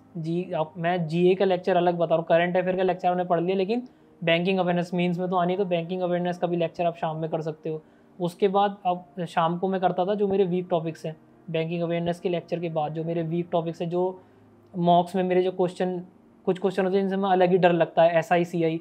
मैं जीए का लेक्चर अलग बता रहा हूँ, करंट अफेयर का लेक्चर आपने पढ़ लिया, लेकिन बैंकिंग अवेयरनेस मीन्स में तो आनी, तो बैंकिंग अवेयरनेस का भी लेक्चर आप शाम में कर सकते हो। उसके बाद अब शाम को मैं करता था जो मेरे वीक टॉपिक्स हैं, बैंकिंग अवेयरनेस के लेक्चर के बाद जो मेरे वीक टॉपिक्स हैं, जो मॉक्स में मेरे जो कुछ क्वेश्चन होते हैं जिनसे मैं अलग ही डर लगता है, SI CI,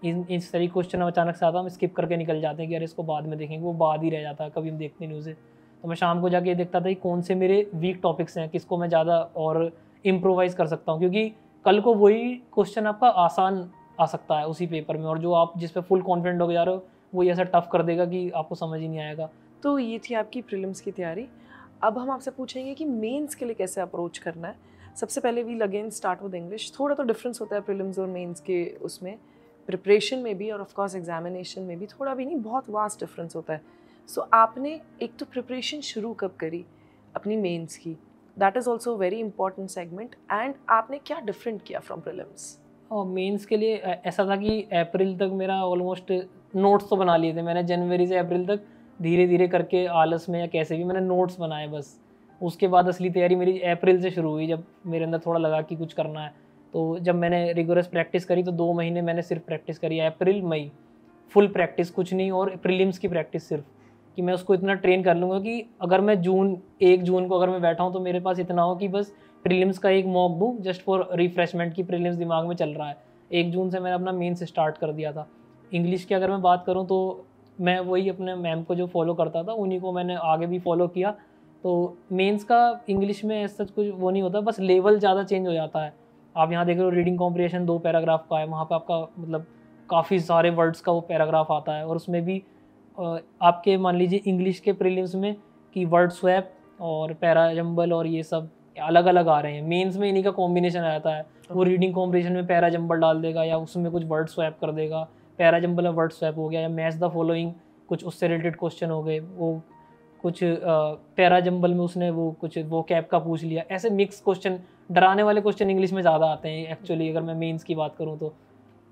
इस तरह क्वेश्चन अचानक से आता, हम स्किप करके निकल जाते हैं कि यार इसको बाद में देखेंगे, वो बाद ही रह जाता है, कभी हम देखते नहीं उसे। तो मैं शाम को जाके देखता था कि कौन से मेरे वीक टॉपिक्स हैं, किसको मैं ज़्यादा और इम्प्रोवाइज़ कर सकता हूँ, क्योंकि कल को वही क्वेश्चन आपका आसान आ सकता है उसी पेपर में, और जो आप जिस पे फुल कॉन्फिडेंट हो जा रहे हो वो ऐसा टफ कर देगा कि आपको समझ ही नहीं आएगा। तो ये थी आपकी प्रीलिम्स की तैयारी। अब हम आपसे पूछेंगे कि मेंस के लिए कैसे अप्रोच करना है। सबसे पहले we'll again start with English. थोड़ा तो डिफरेंस होता है प्रीलिम्स और मेंस के, उसमें प्रिपरेशन में भी और ऑफ कोर्स एग्जामिनेशन में भी, थोड़ा भी नहीं, बहुत वास्ट डिफरेंस होता है। सो आपने एक तो प्रिपरेशन शुरू कब करी अपनी मेंस की, that is also very important segment, and आपने क्या डिफरेंट किया फ्रॉम प्रीलिम्स? और मेंस के लिए ऐसा था कि अप्रैल तक मेरा ऑलमोस्ट नोट्स तो बना लिए थे मैंने, जनवरी से अप्रैल तक धीरे धीरे करके आलस में या कैसे भी मैंने नोट्स बनाए बस। उसके बाद असली तैयारी मेरी अप्रैल से शुरू हुई, जब मेरे अंदर थोड़ा लगा कि कुछ करना है। तो जब मैंने रिगोरस प्रैक्टिस करी तो 2 महीने मैंने सिर्फ प्रैक्टिस करी, अप्रैल मई, फुल प्रैक्टिस, कुछ नहीं, और प्रीलिम्स की प्रैक्टिस सिर्फ, कि मैं उसको इतना ट्रेन कर लूँगा कि अगर मैं 1 जून को अगर मैं बैठा हूँ तो मेरे पास इतना हो कि बस प्रीलिम्स का एक मॉक दूँ जस्ट फॉर रिफ्रेशमेंट की प्रीलिम्स दिमाग में चल रहा है। 1 जून से मैंने अपना मेंस स्टार्ट कर दिया था। इंग्लिश की अगर मैं बात करूँ तो मैं वही अपने मैम को जो फॉलो करता था उन्हीं को मैंने आगे भी फॉलो किया। तो मेंस का इंग्लिश में ऐसा कुछ वो नहीं होता, बस लेवल ज़्यादा चेंज हो जाता है। आप यहाँ देख रहे हो रीडिंग कॉम्प्रिहेंशन 2 पैराग्राफ का है, वहाँ पे आपका मतलब काफ़ी सारे वर्ड्स का वो पैराग्राफ आता है, और उसमें भी आपके मान लीजिए इंग्लिश के प्रीलिम्स में कि वर्ड स्वैप और पैरा जंबल और ये सब अलग अलग आ रहे हैं, मेंस में इन्हीं का कॉम्बिनेशन आ जाता है। वो रीडिंग कॉम्प्रिहेंशन में पैरा जंबल डाल देगा या उसमें कुछ वर्ड स्वैप कर देगा, पैरा जंबल में वर्ड स्वैप हो गया, या मैच द फॉलोइंग कुछ उससे रिलेटेड क्वेश्चन हो गए, वो कुछ पैरा जंबल में उसने वो कुछ वो कैप का पूछ लिया, ऐसे मिक्स क्वेश्चन, डराने वाले क्वेश्चन इंग्लिश में ज़्यादा आते हैं एक्चुअली अगर मैं मेंस की बात करूँ तो।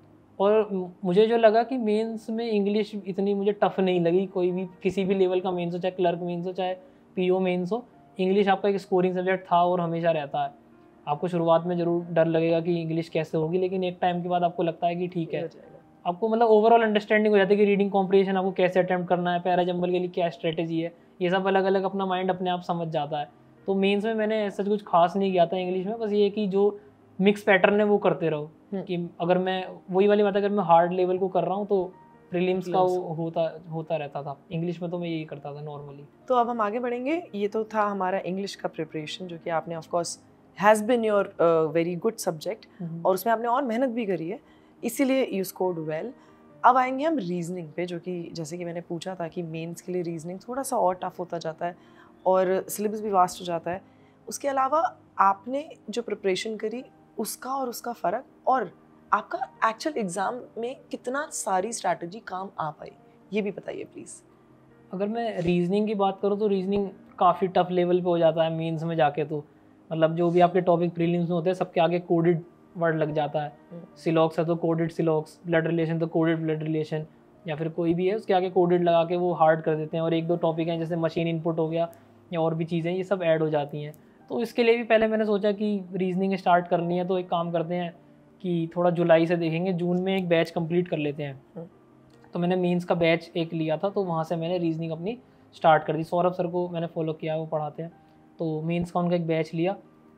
और मुझे जो लगा कि मेंस में इंग्लिश इतनी मुझे टफ़ नहीं लगी, कोई भी किसी भी लेवल का मेंस हो, चाहे क्लर्क मेंस हो चाहे PO मेंस हो, इंग्लिश आपका एक स्कोरिंग सब्जेक्ट था और हमेशा रहता है। आपको शुरुआत में ज़रूर डर लगेगा कि इंग्लिश कैसे होगी, लेकिन एक टाइम के बाद आपको लगता है कि ठीक है, आपको मतलब ओवरऑल अंडरस्टैंडिंग हो जाती है कि रीडिंग कॉम्प्रिहेंशन आपको कैसे अटैम्प्ट करना है, पैरा जंबल के लिए क्या स्ट्रेटेजी है, ये सब अलग अलग अपना माइंड अपने आप समझ जाता है। तो मेंस में मैंने ऐसा कुछ खास नहीं किया था इंग्लिश में, बस ये कि जो मिक्स पैटर्न है वो करते रहो, कि अगर मैं वही वाली बात है, अगर मैं हार्ड लेवल को कर रहा हूँ तो प्रीलिम्स का वो होता रहता था। इंग्लिश में तो मैं यही करता था नॉर्मली। तो अब हम आगे बढ़ेंगे। ये तो था हमारा इंग्लिश का प्रिपरेशन, जो कि आपने of course has been your very good subject, और उसमें आपने और मेहनत भी करी है, इसीलिए यू स्कोर्ड वेल। अब आएंगे हम रीजनिंग पे, जो कि जैसे कि मैंने पूछा था कि मेंस के लिए रीजनिंग थोड़ा सा और टफ होता जाता है और सिलेबस भी वास्ट हो जाता है। उसके अलावा आपने जो प्रिपरेशन करी उसका और उसका फ़र्क, और आपका एक्चुअल एग्ज़ाम में कितना सारी स्ट्रैटेजी काम आ पाई, ये भी बताइए प्लीज़। अगर मैं रीजनिंग की बात करूँ तो रीजनिंग काफ़ी टफ लेवल पे हो जाता है मेंस में जाके, तो मतलब जो भी आपके टॉपिक प्रीलिम्स में होते हैं सबके आगे कोडेड वर्ड लग जाता है। सिलॉक्स है तो कोडेड सिलॉक्स, ब्लड रिलेशन तो कोडेड ब्लड रिलेशन, या फिर कोई भी है उसके आगे कोडेड लगा के वो हार्ड कर देते हैं। और 1-2 टॉपिक हैं जैसे मशीन इनपुट हो गया या और भी चीज़ें, ये सब ऐड हो जाती हैं। तो इसके लिए भी पहले मैंने सोचा कि रीजनिंग स्टार्ट करनी है, तो एक काम करते हैं कि थोड़ा जुलाई से देखेंगे, जून में एक बैच कंप्लीट कर लेते हैं। तो मैंने मेंस का बैच एक लिया था, तो वहाँ से मैंने रीजनिंग अपनी स्टार्ट कर दी। सौरभ सर को मैंने फॉलो किया, वो पढ़ाते हैं, तो मेंस का उनका एक बैच लिया।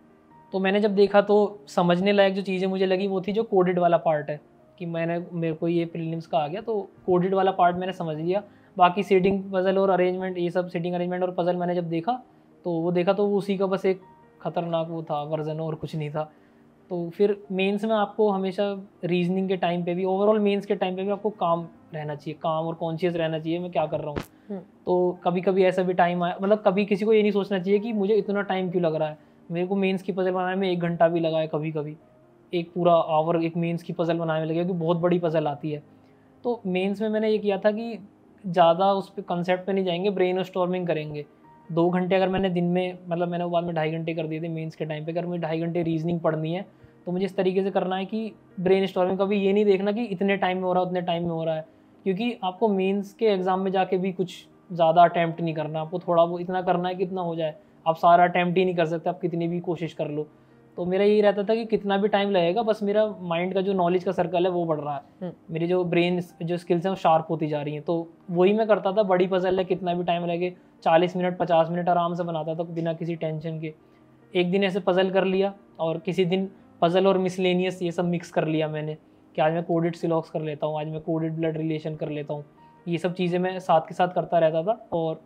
तो मैंने जब देखा तो समझने लायक जो चीज़ें मुझे लगी वो थी जो कोडेड वाला पार्ट है, कि मेरे को ये प्रीलिम्स का आ गया तो कोडेड वाला पार्ट मैंने समझ लिया। बाकी सीटिंग पजल और अरेंजमेंट, ये सब सीटिंग अरेंजमेंट और पजल मैंने जब देखा तो वो उसी का बस एक ख़तरनाक वो था वर्जन, और कुछ नहीं था। तो फिर मेंस में आपको हमेशा रीजनिंग के टाइम पे भी, ओवरऑल मेंस के टाइम पे भी आपको काम रहना चाहिए, काम और कॉन्शियस रहना चाहिए मैं क्या कर रहा हूँ। तो कभी कभी ऐसा भी टाइम आया, मतलब कभी किसी को ये नहीं सोचना चाहिए कि मुझे इतना टाइम क्यों लग रहा है। मेरे को मेंस की पजल बनाने में 1 घंटा भी लगा है, कभी कभी एक पूरा आवर एक मेंस की पजल बनाने में लगे, क्योंकि बहुत बड़ी पजल आती है। तो मेंस में मैंने ये किया था कि ज़्यादा उस पर कंसेप्ट पे नहीं जाएंगे, ब्रेन स्टॉर्मिंग करेंगे। 2 घंटे अगर मैंने दिन में, मतलब मैंने वो बाद में 2.5 घंटे कर दिए थे मेंस के टाइम पे, अगर मुझे 2.5 घंटे रीजनिंग पढ़नी है तो मुझे इस तरीके से करना है कि ब्रेन स्टॉर्मिंग कभी ये नहीं देखना कि इतने टाइम में हो रहा है उतने टाइम में हो रहा है, क्योंकि आपको मेंस के एग्ज़ाम में जाके भी कुछ ज़्यादा अटैम्प्ट नहीं करना, आपको थोड़ा वो इतना करना है कि इतना हो जाए। आप सारा अटैम्प्ट ही नहीं कर सकते, आप कितनी भी कोशिश कर लो। तो मेरा यही रहता था कि कितना भी टाइम लगेगा, बस मेरा माइंड का जो नॉलेज का सर्कल है वो बढ़ रहा है, मेरी जो ब्रेन जो स्किल्स हैं वो शार्प होती जा रही हैं। तो वही मैं करता था, बड़ी पजल है कितना भी टाइम लगे, 40 मिनट 50 मिनट आराम से बनाता था बिना किसी टेंशन के। एक दिन ऐसे पजल कर लिया और किसी दिन पजल और मिसलेनियस ये सब मिक्स कर लिया मैंने, कि आज मैं कोडेड सिलॉक्स कर लेता हूँ, आज मैं कोडेड ब्लड रिलेशन कर लेता हूँ। ये सब चीज़ें मैं साथ के साथ करता रहता था, और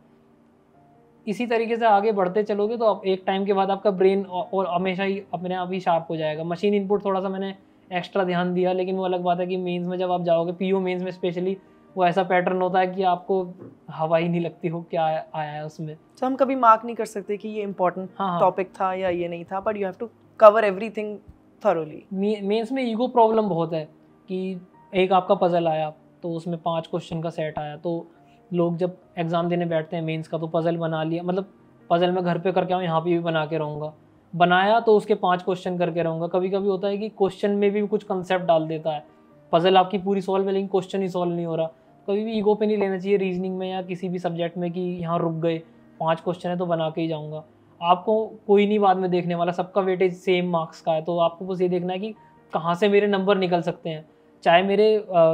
इसी तरीके से आगे बढ़ते चलोगे तो आप एक टाइम के बाद आपका ब्रेन और हमेशा ही अपने आप ही शार्प हो जाएगा। मशीन इनपुट थोड़ा सा मैंने एक्स्ट्रा ध्यान दिया, लेकिन वो अलग बात है कि मेंस में जब आप जाओगे, पीओ मेंस में स्पेशली, वो ऐसा पैटर्न होता है कि आपको हवा ही नहीं लगती हो क्या आया है उसमें। तो हम कभी मार्क नहीं कर सकते कि ये इम्पोर्टेंट हाँ टॉपिक था या ये नहीं था, but you have to cover everything thoroughly. Mains में ईगो प्रॉब्लम बहुत है कि एक आपका पजल आया तो उसमें 5 क्वेश्चन का सेट आया, तो लोग जब एग्ज़ाम देने बैठते हैं मेंस का तो पजल बना लिया, मतलब पजल मैं घर पे करके आऊँ, यहाँ पे भी बना के रहूँगा, बनाया तो उसके 5 क्वेश्चन करके रहूँगा। कभी कभी होता है कि क्वेश्चन में भी कुछ कंसेप्ट डाल देता है, पजल आपकी पूरी सॉल्व है लेकिन क्वेश्चन ही सॉल्व नहीं हो रहा। कभी भी ईगो पे नहीं लेना चाहिए रीजनिंग में या किसी भी सब्जेक्ट में कि यहाँ रुक गए, 5 क्वेश्चन है तो बना के ही जाऊँगा। आपको कोई नहीं बाद में देखने वाला, सबका वेटेज सेम मार्क्स का है, तो आपको बस ये देखना है कि कहाँ से मेरे नंबर निकल सकते हैं। चाहे मेरे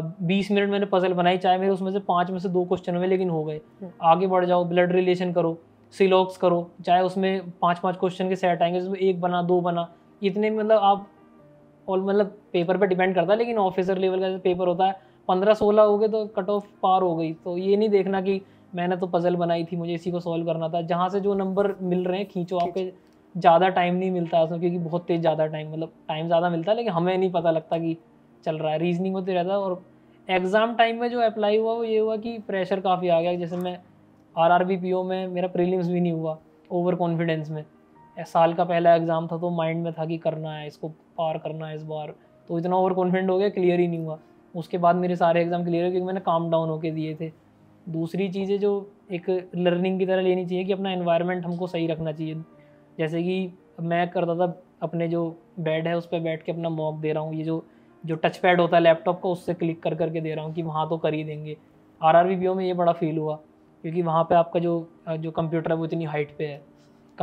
20 मिनट मैंने पजल बनाई, चाहे मेरे उसमें से 5 में से 2 क्वेश्चन हुए लेकिन हो गए, आगे बढ़ जाओ, ब्लड रिलेशन करो, सिलॉक्स करो, चाहे उसमें 5-5 क्वेश्चन के सेट आएंगे, उसमें 1 बना 2 बना, इतने मतलब आप, और मतलब पेपर पे डिपेंड करता है, लेकिन ऑफिसर लेवल का पेपर होता है 15-16 हो गए तो कट ऑफ पार हो गई। तो ये नहीं देखना कि मैंने तो पजल बनाई थी, मुझे इसी को सॉल्व करना था, जहाँ से जो नंबर मिल रहे हैं खींचो। आपके ज़्यादा टाइम नहीं मिलता है उसमें, क्योंकि बहुत तेज़ ज़्यादा टाइम, मतलब टाइम ज़्यादा मिलता है लेकिन हमें नहीं पता लगता कि चल रहा है, रीजनिंग होती रहता है। और एग्ज़ाम टाइम में जो अप्लाई हुआ वो ये हुआ कि प्रेशर काफ़ी आ गया। जैसे मैं आरआरबी पीओ में मेरा प्रीलिम्स भी नहीं हुआ, ओवर कॉन्फिडेंस में, साल का पहला एग्ज़ाम था तो माइंड में था कि करना है, इसको पार करना है इस बार, तो इतना ओवर कॉन्फिडेंट हो गया, क्लियर ही नहीं हुआ। उसके बाद मेरे सारे एग्ज़ाम क्लियर हुए क्योंकि मैंने काम डाउन होके दिए थे। दूसरी चीज़ें जो एक लर्निंग की तरह लेनी चाहिए कि अपना एनवायरनमेंट हमको सही रखना चाहिए। जैसे कि मैं करता था अपने जो बेड है उस पर बैठ के अपना मॉक दे रहा हूँ, ये जो टच पैड होता है लैपटॉप का उससे क्लिक कर करके दे रहा हूँ कि वहाँ तो कर ही देंगे। आरआरबी पीओ में ये बड़ा फील हुआ क्योंकि वहाँ पे आपका जो कंप्यूटर है वो इतनी हाइट पे है,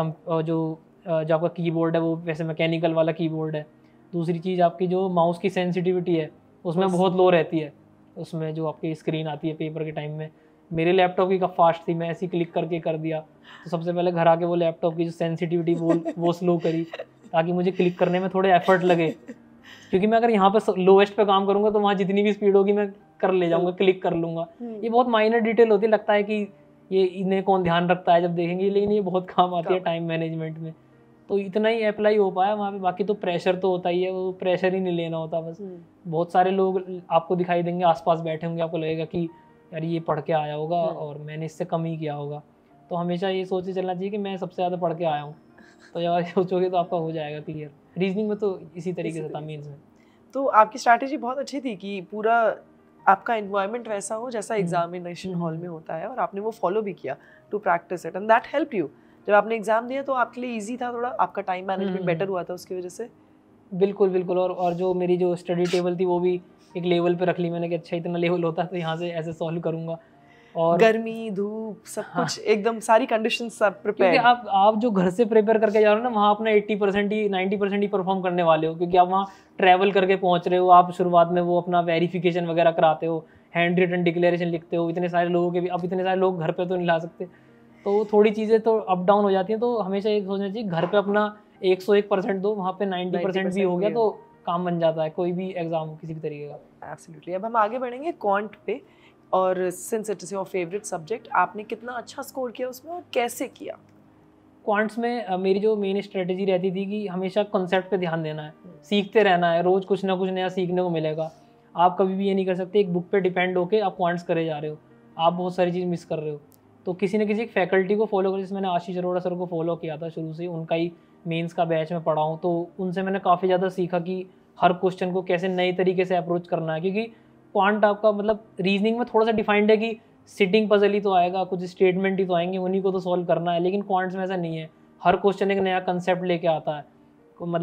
जो आपका कीबोर्ड है वो वैसे मैकेनिकल वाला कीबोर्ड है। दूसरी चीज़ आपकी जो माउस की सेंसिटिविटी है उसमें बहुत लो रहती है, उसमें जो आपकी स्क्रीन आती है पेपर के टाइम में। मेरे लैपटॉप की कब फास्ट थी, मैं ऐसे ही क्लिक करके कर दिया, तो सबसे पहले घर आके वो लैपटॉप की जो सेंसिटिविटी वो स्लो करी ताकि मुझे क्लिक करने में थोड़े एफर्ट लगे, क्योंकि मैं अगर यहाँ पे लोवेस्ट पे काम करूँगा तो वहाँ जितनी भी स्पीड होगी मैं कर ले जाऊँगा, क्लिक कर लूँगा। ये बहुत माइनर डिटेल होती है, लगता है कि ये इन्हें कौन ध्यान रखता है जब देखेंगे, लेकिन ये बहुत काम आती है टाइम मैनेजमेंट में। तो इतना ही अप्लाई हो पाया वहाँ पे, बाकी तो प्रेशर तो होता ही है, वो प्रेशर ही नहीं लेना होता बस। बहुत सारे लोग आपको दिखाई देंगे आसपास बैठे होंगे, आपको लगेगा कि यार ये पढ़ के आया होगा और मैंने इससे कम ही किया होगा। तो हमेशा ये सोच के चलना चाहिए कि मैं सबसे ज़्यादा पढ़ के आया हूँ, तो जब आप सोचोगे तो आपका हो जाएगा क्लियर। रीजनिंग में तो इसी तरीके से था मेंस में। तो आपकी स्ट्रैटेजी बहुत अच्छी थी कि पूरा आपका एनवायरनमेंट वैसा हो जैसा एग्जामिनेशन हॉल में होता है, और आपने वो फॉलो भी किया to practice it and that help you. जब आपने एग्जाम दिया तो आपके लिए इजी था, थोड़ा आपका टाइम मैनेजमेंट बेटर हुआ था उसकी वजह से। बिल्कुल बिल्कुल। और जो मेरी जो स्टडी टेबल थी वो भी एक लेवल पे रख ली मैंने कि अच्छा इतना लेवल होता है तो यहाँ से ऐसे सॉल्व करूँगा। और गर्मी धूप सब कुछ एकदम सारी कंडीशंस सब प्रिपेयर, क्योंकि आप जो घर से प्रिपेयर करके जा रहे हो ना, वहाँ अपना 80% ही 90% ही परफॉर्म करने वाले हो, क्योंकि आप वहाँ ट्रैवल करके पहुँच रहे हो। आप शुरुआत में वो अपना वेरिफिकेशन वगैरह कराते हो, हैंड रिटन डिक्लेरेशन लिखते हो, इतने सारे लोगों के भी, अब इतने सारे लोग घर पे तो नहीं ला सकते, तो थोड़ी चीज़ें तो अप डाउन हो जाती हैं। तो हमेशा ये सोचना चाहिए घर पे अपना 101% दो, वहाँ पे 90% भी हो गया तो काम बन जाता है, कोई भी एग्जाम हो किसी भी तरीके का। एब्सोल्युटली। अब हम आगे बढ़ेंगे क्वांट पे, और since it is your favourite subject, आपने कितना अच्छा स्कोर किया उसमें और कैसे किया? क्वांट्स में मेरी जो मेन स्ट्रेटेजी रहती थी कि हमेशा कॉन्सेप्ट पे ध्यान देना है, सीखते रहना है, रोज़ कुछ ना कुछ नया सीखने को मिलेगा। आप कभी भी ये नहीं कर सकते एक बुक पे डिपेंड होके आप क्वांट्स करे जा रहे हो, आप बहुत सारी चीज़ मिस कर रहे हो। तो किसी न किसी एक फैकल्टी को फॉलो करो, जैसे मैंने आशीष अरोड़ा सर को फॉलो किया था शुरू से, उनका ही मेंस का बैच में पढ़ा हूँ, तो उनसे मैंने काफ़ी ज़्यादा सीखा कि हर क्वेश्चन को कैसे नए तरीके से अप्रोच करना है। क्योंकि क्वांट आपका मतलब रीजनिंग में थोड़ा सा डिफाइंड है कि सिटिंग पजल ही तो आएगा, कुछ स्टेटमेंट ही तो आएंगे, उन्हीं को तो सॉल्व करना है, लेकिन क्वांट्स में ऐसा नहीं है। हर क्वेश्चन एक नया कंसेप्ट लेके आता है, मतलब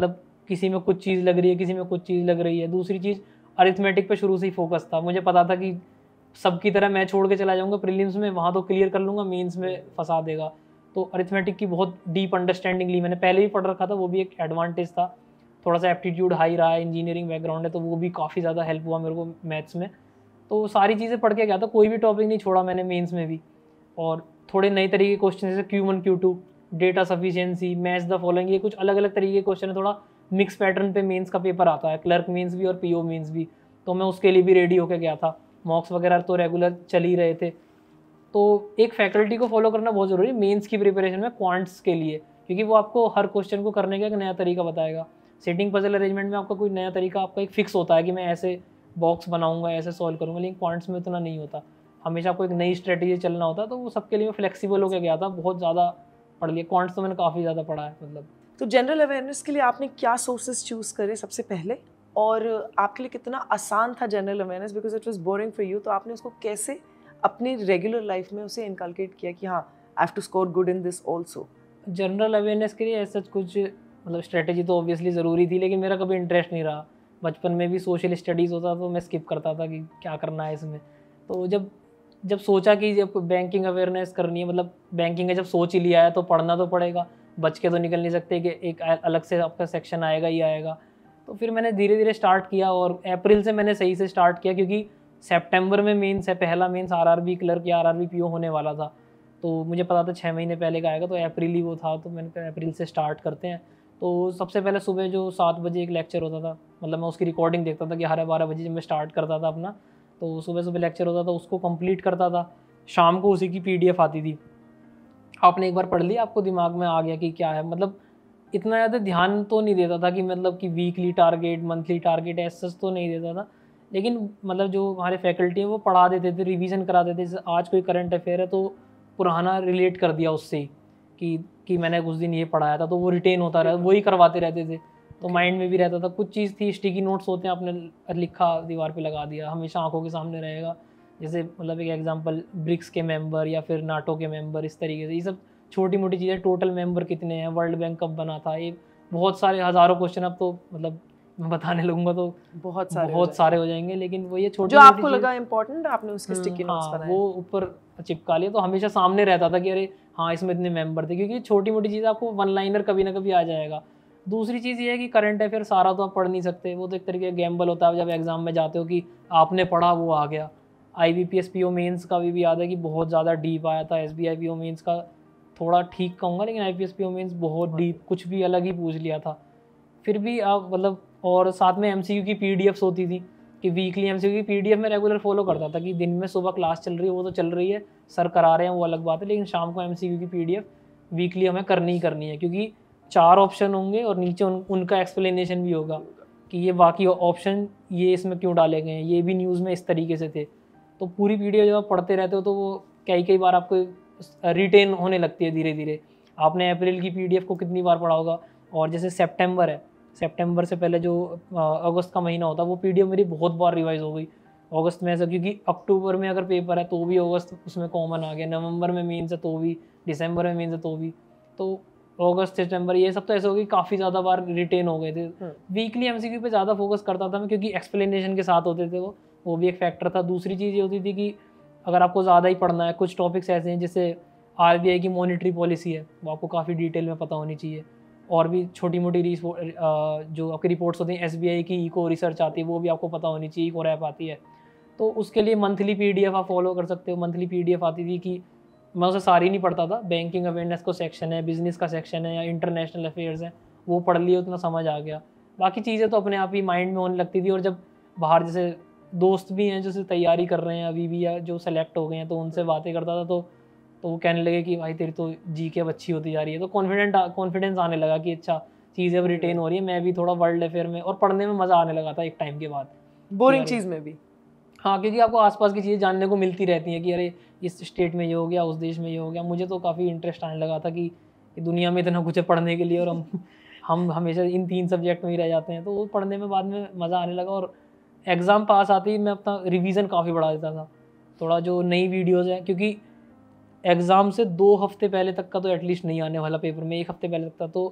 किसी में कुछ चीज़ लग रही है, किसी में कुछ चीज़ लग रही है। दूसरी चीज़, अरिथमेटिक पे शुरू से ही फोकस था, मुझे पता था कि सबकी तरह मैं छोड़ के चला जाऊँगा प्रीलिम्स में, वहाँ तो क्लियर कर लूँगा, मेंस में फंसा देगा। तो अरिथमेटिक की बहुत डीप अंडरस्टैंडिंग ली मैंने, पहले भी पढ़ रखा था, वो भी एक एडवांटेज था। थोड़ा सा एप्टीट्यूड हाई रहा है, इंजीनियरिंग बैकग्राउंड है, तो वो भी काफ़ी ज़्यादा हेल्प हुआ मेरे को मैथ्स में। तो सारी चीज़ें पढ़ के गया था, कोई भी टॉपिक नहीं छोड़ा मैंने मेंस में भी। और थोड़े नए तरीके के क्वेश्चन जैसे Q1 Q2, data sufficiency, match the following, ये कुछ अलग अलग तरीके के क्वेश्चन है। थोड़ा मिक्स पैटर्न पे मेंस का पेपर आता है, क्लर्क मेंस भी और PO मेंस भी, तो मैं उसके लिए भी रेडी होकर गया था। मॉक्स वगैरह तो रेगुलर चल ही रहे थे। तो एक फैकल्टी को फॉलो करना बहुत ज़रूरी है मेंस की प्रिपरेशन में, क्वांट्स के लिए, क्योंकि वो आपको हर क्वेश्चन को करने का एक नया तरीका बताएगा। सेटिंग पजल अरेंजमेंट में आपका कोई नया तरीका, आपका एक फिक्स होता है कि मैं ऐसे बॉक्स बनाऊंगा, ऐसे सॉल्व करूंगा, लेकिन क्वांट्स में उतना नहीं होता, हमेशा आपको एक नई स्ट्रेटेजी चलना होता है। तो वो सबके लिए फ्लेक्सिबल होकर गया था, बहुत ज़्यादा पढ़ लिया क्वांट्स, तो मैंने काफ़ी ज़्यादा पढ़ा है मतलब। तो जनरल अवेयरनेस के लिए आपने क्या सोर्सेज चूज करे सबसे पहले, और आपके लिए कितना आसान था general awareness, because it was boring for you, तो आपने उसको कैसे अपनी रेगुलर लाइफ में उसे इनकलकेट किया कि हाँ I have to score good in this also? General awareness के लिए ऐसा कुछ मतलब स्ट्रेटेजी तो ऑब्वियसली ज़रूरी थी, लेकिन मेरा कभी इंटरेस्ट नहीं रहा। बचपन में भी सोशल स्टडीज़ होता तो मैं स्किप करता था कि क्या करना है इसमें। तो जब सोचा कि जब बैंकिंग अवेयरनेस करनी है, मतलब बैंकिंग का जब सोच ही लिया है तो पढ़ना तो पड़ेगा, बच के तो निकल नहीं सकते कि एक अलग से आपका सेक्शन आएगा ही आएगा। तो फिर मैंने धीरे धीरे स्टार्ट किया, और अप्रैल से मैंने सही से स्टार्ट किया, क्योंकि सितंबर में मेंस है, पहला मेंस RRB क्लर्क या RRB PO होने वाला था। तो मुझे पता था 6 महीने पहले का आएगा, तो अप्रैल ही वो था, तो मैंने कहा अप्रैल से स्टार्ट करते हैं। तो सबसे पहले सुबह जो 7 बजे एक लेक्चर होता था, मतलब मैं उसकी रिकॉर्डिंग देखता था कि 12:30 बजे जब मैं स्टार्ट करता था अपना, तो सुबह सुबह लेक्चर होता था, उसको कंप्लीट करता था। शाम को उसी की PDF आती थी, आपने एक बार पढ़ लिया, आपको दिमाग में आ गया कि क्या है, मतलब इतना ज़्यादा ध्यान तो नहीं देता था कि मतलब कि वीकली टारगेट, मंथली टारगेट ऐसा तो नहीं देता था। लेकिन मतलब जो हमारे फैकल्टी हैं वो पढ़ा देते थे, रिवीजन करा देते थे। जैसे आज कोई करंट अफेयर है तो पुराना रिलेट कर दिया उससे कि मैंने उस दिन ये पढ़ाया था, तो वो रिटेन होता रहा, वही करवाते रहते थे, तो माइंड में भी रहता था। कुछ चीज़ थी, स्टिकी नोट्स होते हैं, आपने लिखा दीवार पे लगा दिया, हमेशा आंखों के सामने रहेगा। जैसे मतलब एक एग्जांपल, ब्रिक्स के मेंबर या फिर नाटो के मेंबर, इस तरीके से ये सब छोटी मोटी चीज़ें, टोटल मेंबर कितने हैं, वर्ल्ड बैंक कब बना था, ये बहुत सारे हज़ारों क्वेश्चन। अब तो मतलब मैं बताने लगूंगा तो बहुत सारे हो जाएंगे, लेकिन वो ये छोटे जो आपको लगा इम्पोर्टेंट आपने उसके स्टिकी नोट्स बनाए, वो ऊपर चिपका लिया, तो हमेशा सामने रहता था कि अरे हाँ इसमें इतने मेंबर थे, क्योंकि छोटी मोटी चीज़ आपको वन लाइनर कभी ना कभी आ जाएगा। दूसरी चीज़ ये है कि करंट अफेयर सारा तो आप पढ़ नहीं सकते, वो तो एक तरीके का गैम्बल होता है जब एग्जाम में जाते हो कि आपने पढ़ा वो आ गया। IBPS PO मेंस का भी याद है कि बहुत ज़्यादा डीप आया था, SBI PO मेंस का थोड़ा ठीक कहूँगा, लेकिन IPS PO मेंस बहुत डीप, कुछ भी अलग ही पूछ लिया था। फिर भी आप मतलब, और साथ में MCQ की PDFs होती थी कि वीकली MCQ की PDF में रेगुलर फॉलो करता था कि दिन में सुबह क्लास चल रही है वो तो चल रही है, सर करा रहे हैं वो अलग बात है, लेकिन शाम को MCQ की PDF वीकली हमें करनी ही करनी है, क्योंकि 4 ऑप्शन होंगे और नीचे उनका एक्सप्लेनेशन भी होगा कि ये बाकी ऑप्शन ये इसमें क्यों डाले गए हैं, ये भी न्यूज़ में इस तरीके से थे। तो पूरी PDF जब आप पढ़ते रहते हो तो वो कई बार आपको रिटेन होने लगती है धीरे धीरे। आपने अप्रैल की PDF को कितनी बार पढ़ा होगा, और जैसे सितंबर है, सितंबर से पहले जो अगस्त का महीना होता है वो PDF मेरी बहुत बार रिवाइज हो गई। अगस्त में ऐसा, क्योंकि अक्टूबर में अगर पेपर है तो भी अगस्त उसमें कॉमन आ गया, नवंबर में मेंस है तो भी, दिसंबर में मेंस है तो भी, तो अगस्त सितंबर ये सब तो ऐसे हो गई, काफ़ी ज़्यादा बार रिटेन हो गए थे। वीकली MCQ पे ज़्यादा फोकस करता था मैं, क्योंकि एक्सप्लेनेशन के साथ होते थे वो भी एक फैक्टर था। दूसरी चीज़ ये होती थी कि अगर आपको ज़्यादा ही पढ़ना है, कुछ टॉपिक्स ऐसे हैं जैसे RBI की मॉनेटरी पॉलिसी है, वो आपको काफ़ी डिटेल में पता होनी चाहिए, और भी छोटी मोटी जो आपकी रिपोर्ट्स होती हैं, SBI की इको रिसर्च आती है वो भी आपको पता होनी चाहिए, इको रैप आती है, तो उसके लिए मंथली PDF आप फॉलो कर सकते हो। मंथली PDF आती थी कि मैं उसे सारी नहीं पढ़ता था, बैंकिंग अवेयरनेस को सेक्शन है, बिजनेस का सेक्शन है या इंटरनेशनल अफेयर्स है, वो पढ़ लिए, उतना समझ आ गया। बाकी चीज़ें तो अपने आप ही माइंड में होने लगती थी। और जब बाहर जैसे दोस्त भी हैं जो तैयारी कर रहे हैं अभी भी या जो सेलेक्ट हो गए हैं, तो उनसे बातें करता था तो वो कहने लगे कि भाई तेरी तो GK अब अच्छी होती जा रही है, तो कॉन्फिडेंस आने लगा कि अच्छा चीज़ें अब रिटेन हो रही है, मैं भी थोड़ा वर्ल्ड अफेयर में और पढ़ने में मज़ा आने लगा था एक टाइम के बाद, बोरिंग चीज़ में भी। हाँ, क्योंकि आपको आसपास की चीज़ें जानने को मिलती रहती हैं कि अरे इस स्टेट में ये हो गया, उस देश में ये हो गया। मुझे तो काफ़ी इंटरेस्ट आने लगा था कि दुनिया में इतना कुछ है पढ़ने के लिए, और हम हमेशा इन 3 सब्जेक्ट में ही रह जाते हैं, तो वो पढ़ने में बाद में मज़ा आने लगा। और एग्ज़ाम पास आते ही मैं अपना रिवीजन काफ़ी बढ़ा देता था, थोड़ा जो नई वीडियोज़ हैं, क्योंकि एग्ज़ाम से 2 हफ्ते पहले तक का तो एटलीस्ट नहीं आने वाला पेपर में, 1 हफ्ते पहले तक था, तो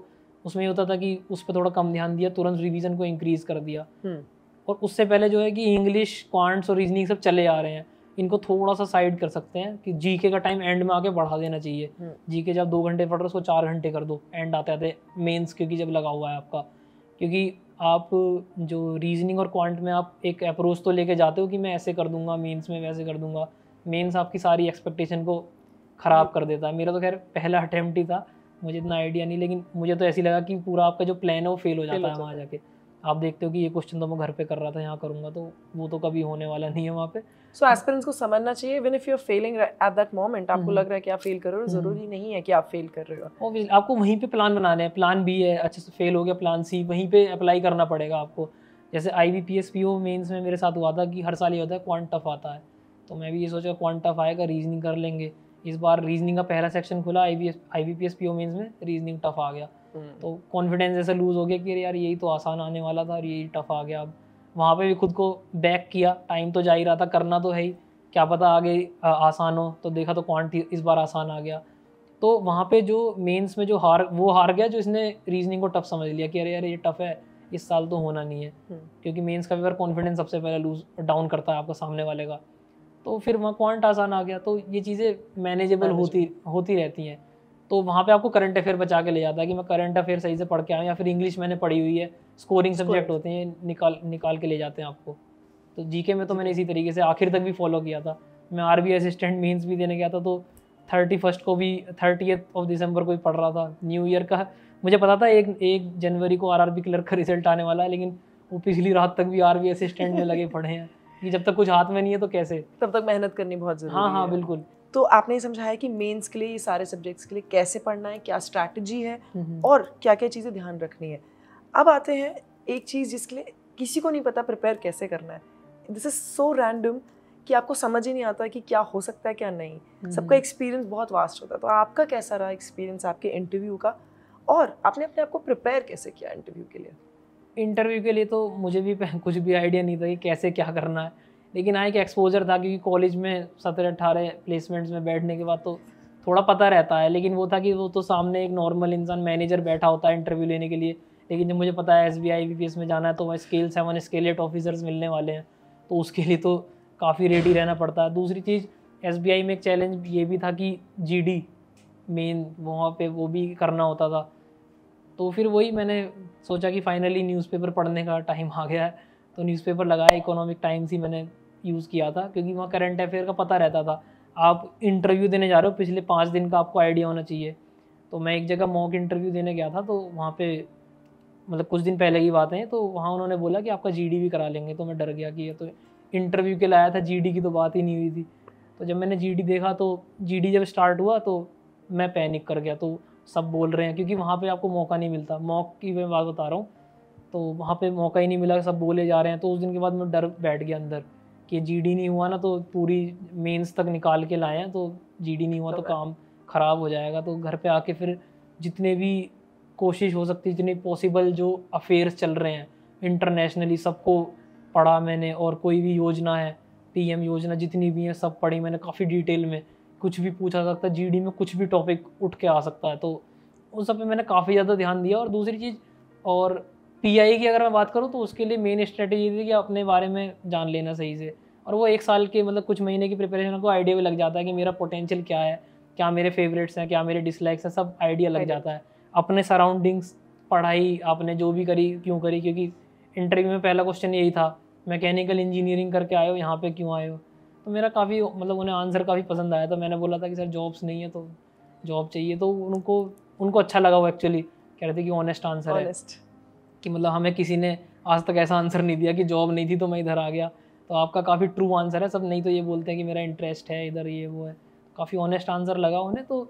उसमें ये होता था कि उस पर थोड़ा कम ध्यान दिया, तुरंत रिवीजन को इंक्रीज कर दिया। और उससे पहले जो है कि इंग्लिश, क्वांट्स और रीजनिंग सब चले आ रहे हैं, इनको थोड़ा सा साइड कर सकते हैं कि जीके का टाइम एंड में आके बढ़ा देना चाहिए। जीके जब 2 घंटे पढ़ रहे हो उसको 4 घंटे कर दो एंड आते आते मेंस, क्योंकि जब लगा हुआ है आपका, क्योंकि आप जो रीजनिंग और क्वांट में आप एक अप्रोच तो लेके जाते हो कि मैं ऐसे कर दूंगा, मेंस में वैसे कर दूंगा, मेंस आपकी सारी एक्सपेक्टेशन को ख़राब कर देता है। मेरा तो खैर पहला अटेम्प्ट ही था, मुझे इतना आइडिया नहीं, लेकिन मुझे तो ऐसी लगा कि पूरा आपका जो प्लान है वो फेल हो जाता है वहाँ जाके। आप देखते हो कि ये क्वेश्चन तो मैं घर पे कर रहा था, यहाँ करूँगा, तो वो तो कभी होने वाला नहीं है वहाँ पे। सो एस्पिरेंट्स को समझना चाहिए even if you are failing at that moment, आपको लग रहा है कि आप फेल कर रहे हो, जरूरी नहीं है कि आप फेल कर रहे हो। ऑब्वियसली आपको वहीं पे प्लान बनाने हैं, प्लान बी है, अच्छे से फेल हो गया, प्लान सी वहीं पे अप्लाई करना पड़ेगा आपको। जैसे IBPS PO मेंस में मेरे साथ हुआ था कि हर साल ये होता है क्वांट टफ आता है, तो मैं भी ये सोचा क्वांट टफ आएगा, रीजनिंग कर लेंगे। इस बार रीजनिंग का पहला सेक्शन खुला IBPS PO मेंस में, रीजनिंग टफ आ गया, तो कॉन्फिडेंस ऐसा लूज़ हो गया कि यार यही तो आसान आने वाला था और यही टफ आ गया। अब वहाँ पे भी खुद को बैक किया, टाइम तो जा ही रहा था, करना तो है ही, क्या पता आगे आसान हो, तो देखा तो क्वांट इस बार आसान आ गया। तो वहाँ पे जो मेंस में जो हार गया जो इसने रीजनिंग को टफ समझ लिया कि अरे यार ये टफ है, इस साल तो होना नहीं है, क्योंकि मेंस का पेपर कॉन्फिडेंस सबसे पहले लूज डाउन करता है आपका सामने वाले का। तो फिर वहाँ क्वांट आसान आ गया, तो ये चीज़ें मैनेजेबल होती रहती हैं। तो वहाँ पे आपको करंट अफेयर बचा के ले जाता है कि मैं करंट अफेयर सही से पढ़ के आऊँ, या फिर इंग्लिश मैंने पढ़ी हुई है, स्कोरिंग सब्जेक्ट होते हैं, निकाल के ले जाते हैं आपको। तो जीके में तो मैंने इसी तरीके से आखिर तक भी फॉलो किया था। मैं RBI असिस्टेंट मेंस भी देने गया था, तो 31 को भी 30 दिसंबर को भी पढ़ रहा था। न्यू ईयर का मुझे पता था 1 जनवरी को RRB क्लर्क का रिजल्ट आने वाला है, लेकिन वो पिछली रात तक भी RBI असिस्टेंट में लगे पड़े हैं कि जब तक कुछ हाथ में नहीं है तो कैसे, तब तक मेहनत करनी बहुत जरूरी है। हाँ बिल्कुल। तो आपने समझाया कि मेंस के लिए, ये सारे सब्जेक्ट्स के लिए कैसे पढ़ना है, क्या स्ट्रैटेजी है और क्या क्या चीज़ें ध्यान रखनी है। अब आते हैं एक चीज़ जिसके लिए किसी को नहीं पता प्रिपेयर कैसे करना है। दिस इज सो रैंडम कि आपको समझ ही नहीं आता कि क्या हो सकता है क्या नहीं। सबका एक्सपीरियंस बहुत वास्ट होता है। तो आपका कैसा रहा एक्सपीरियंस आपके इंटरव्यू का, और आपने अपने आप को प्रिपेयर कैसे किया इंटरव्यू के लिए? इंटरव्यू के लिए तो मुझे भी कुछ भी आइडिया नहीं था कि कैसे क्या करना है, लेकिन हाँ एक एक्सपोजर था, क्योंकि कॉलेज में 17-18 प्लेसमेंट्स में बैठने के बाद तो थोड़ा पता रहता है। लेकिन वो था कि वो तो सामने एक नॉर्मल इंसान, मैनेजर बैठा होता है इंटरव्यू लेने के लिए, लेकिन जब मुझे पता है SBI IBPS में जाना है तो वहाँ स्केल 7 स्केल 8 ऑफिसर्स मिलने वाले हैं, तो उसके लिए तो काफ़ी रेडी रहना पड़ता है। दूसरी चीज़ SBI में एक चैलेंज ये भी था कि GD मेन वहाँ पे वो भी करना होता था। तो फिर वही मैंने सोचा कि फाइनली न्यूज़पेपर पढ़ने का टाइम आ गया है, तो न्यूज़पेपर लगाया, इकोनॉमिक टाइम्स ही मैंने यूज़ किया था, क्योंकि वहाँ करंट अफेयर का पता रहता था। आप इंटरव्यू देने जा रहे हो, पिछले 5 दिन का आपको आइडिया होना चाहिए। तो मैं एक जगह मॉक इंटरव्यू देने गया था, तो वहाँ पे मतलब कुछ दिन पहले की बात है, तो वहाँ उन्होंने बोला कि आपका GD भी करा लेंगे। तो मैं डर गया कि ये तो इंटरव्यू के लाया था, GD की तो बात ही नहीं हुई थी। तो जब मैंने GD देखा, तो GD जब स्टार्ट हुआ तो मैं पैनिक कर गया। तो सब बोल रहे हैं, क्योंकि वहाँ पे आपको मौका नहीं मिलता, मॉक की मैं बात बता रहा हूँ, तो वहाँ पे मौका ही नहीं मिला, सब बोले जा रहे हैं। तो उस दिन के बाद मैं डर बैठ गया अंदर कि GD नहीं हुआ ना तो पूरी मेंस तक निकाल के लाए हैं, तो GD नहीं हुआ तो काम ख़राब हो जाएगा। तो घर पे आके फिर जितने भी कोशिश हो सकती है, जितने पॉसिबल जो अफेयर्स चल रहे हैं इंटरनेशनली, सबको पढ़ा मैंने, और कोई भी योजना है, PM योजना जितनी भी है सब पढ़ी मैंने काफ़ी डिटेल में। कुछ भी पूछा सकता है GD में, कुछ भी टॉपिक उठ के आ सकता है, तो उन सब पे मैंने काफ़ी ज़्यादा ध्यान दिया। और दूसरी चीज़, और PI की अगर मैं बात करूँ तो उसके लिए मेन स्ट्रेटेजी थी कि अपने बारे में जान लेना सही से। और वो 1 साल के मतलब कुछ महीने की प्रिपरेशन को आइडिया भी लग जाता है कि मेरा पोटेंशियल क्या है, क्या मेरे फेवरेट्स हैं, क्या मेरे डिसलाइक्स हैं, सब आइडिया लग जाता है। अपने सराउंडिंग्स, पढ़ाई आपने जो भी करी क्यों करी, क्योंकि इंटरव्यू में पहला क्वेश्चन यही था, मैकेनिकल इंजीनियरिंग करके आए हो, यहाँ पे क्यों आए हो। तो मेरा काफ़ी मतलब उन्हें आंसर काफ़ी पसंद आया। तो मैंने बोला था कि सर जॉब्स नहीं है तो जॉब चाहिए, तो उनको अच्छा लगा। वो एक्चुअली कह रहे थे कि ऑनेस्ट आंसर है, कि मतलब हमें किसी ने आज तक ऐसा आंसर नहीं दिया कि जॉब नहीं थी तो मैं इधर आ गया, तो आपका काफ़ी ट्रू आंसर है। सब नहीं तो ये बोलते हैं कि मेरा इंटरेस्ट है इधर, ये वो है। काफ़ी ऑनेस्ट आंसर लगा उन्हें। तो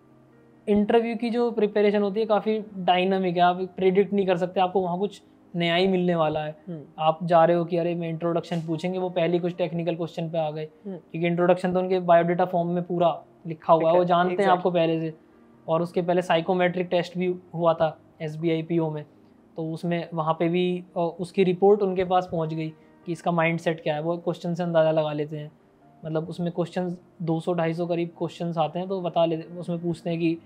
इंटरव्यू की जो प्रिपरेशन होती है काफ़ी डायनामिक है, आप प्रेडिक्ट नहीं कर सकते, आपको वहाँ कुछ नया ही मिलने वाला है। आप जा रहे हो कि अरे मैं इंट्रोडक्शन पूछेंगे, वो पहले कुछ टेक्निकल क्वेश्चन पे आ गए, क्योंकि इंट्रोडक्शन तो उनके बायोडाटा फॉर्म में पूरा लिखा हुआ है, वो जानते हैं आपको पहले से। और उसके पहले साइकोमेट्रिक टेस्ट भी हुआ था SBI PO में, तो उसमें वहाँ पे भी उसकी रिपोर्ट उनके पास पहुँच गई कि इसका माइंडसेट क्या है। वो क्वेश्चन से अंदाज़ा लगा लेते हैं, मतलब उसमें क्वेश्चन 200-250 करीब क्वेश्चन आते हैं, तो बता लेते, उसमें पूछते हैं कि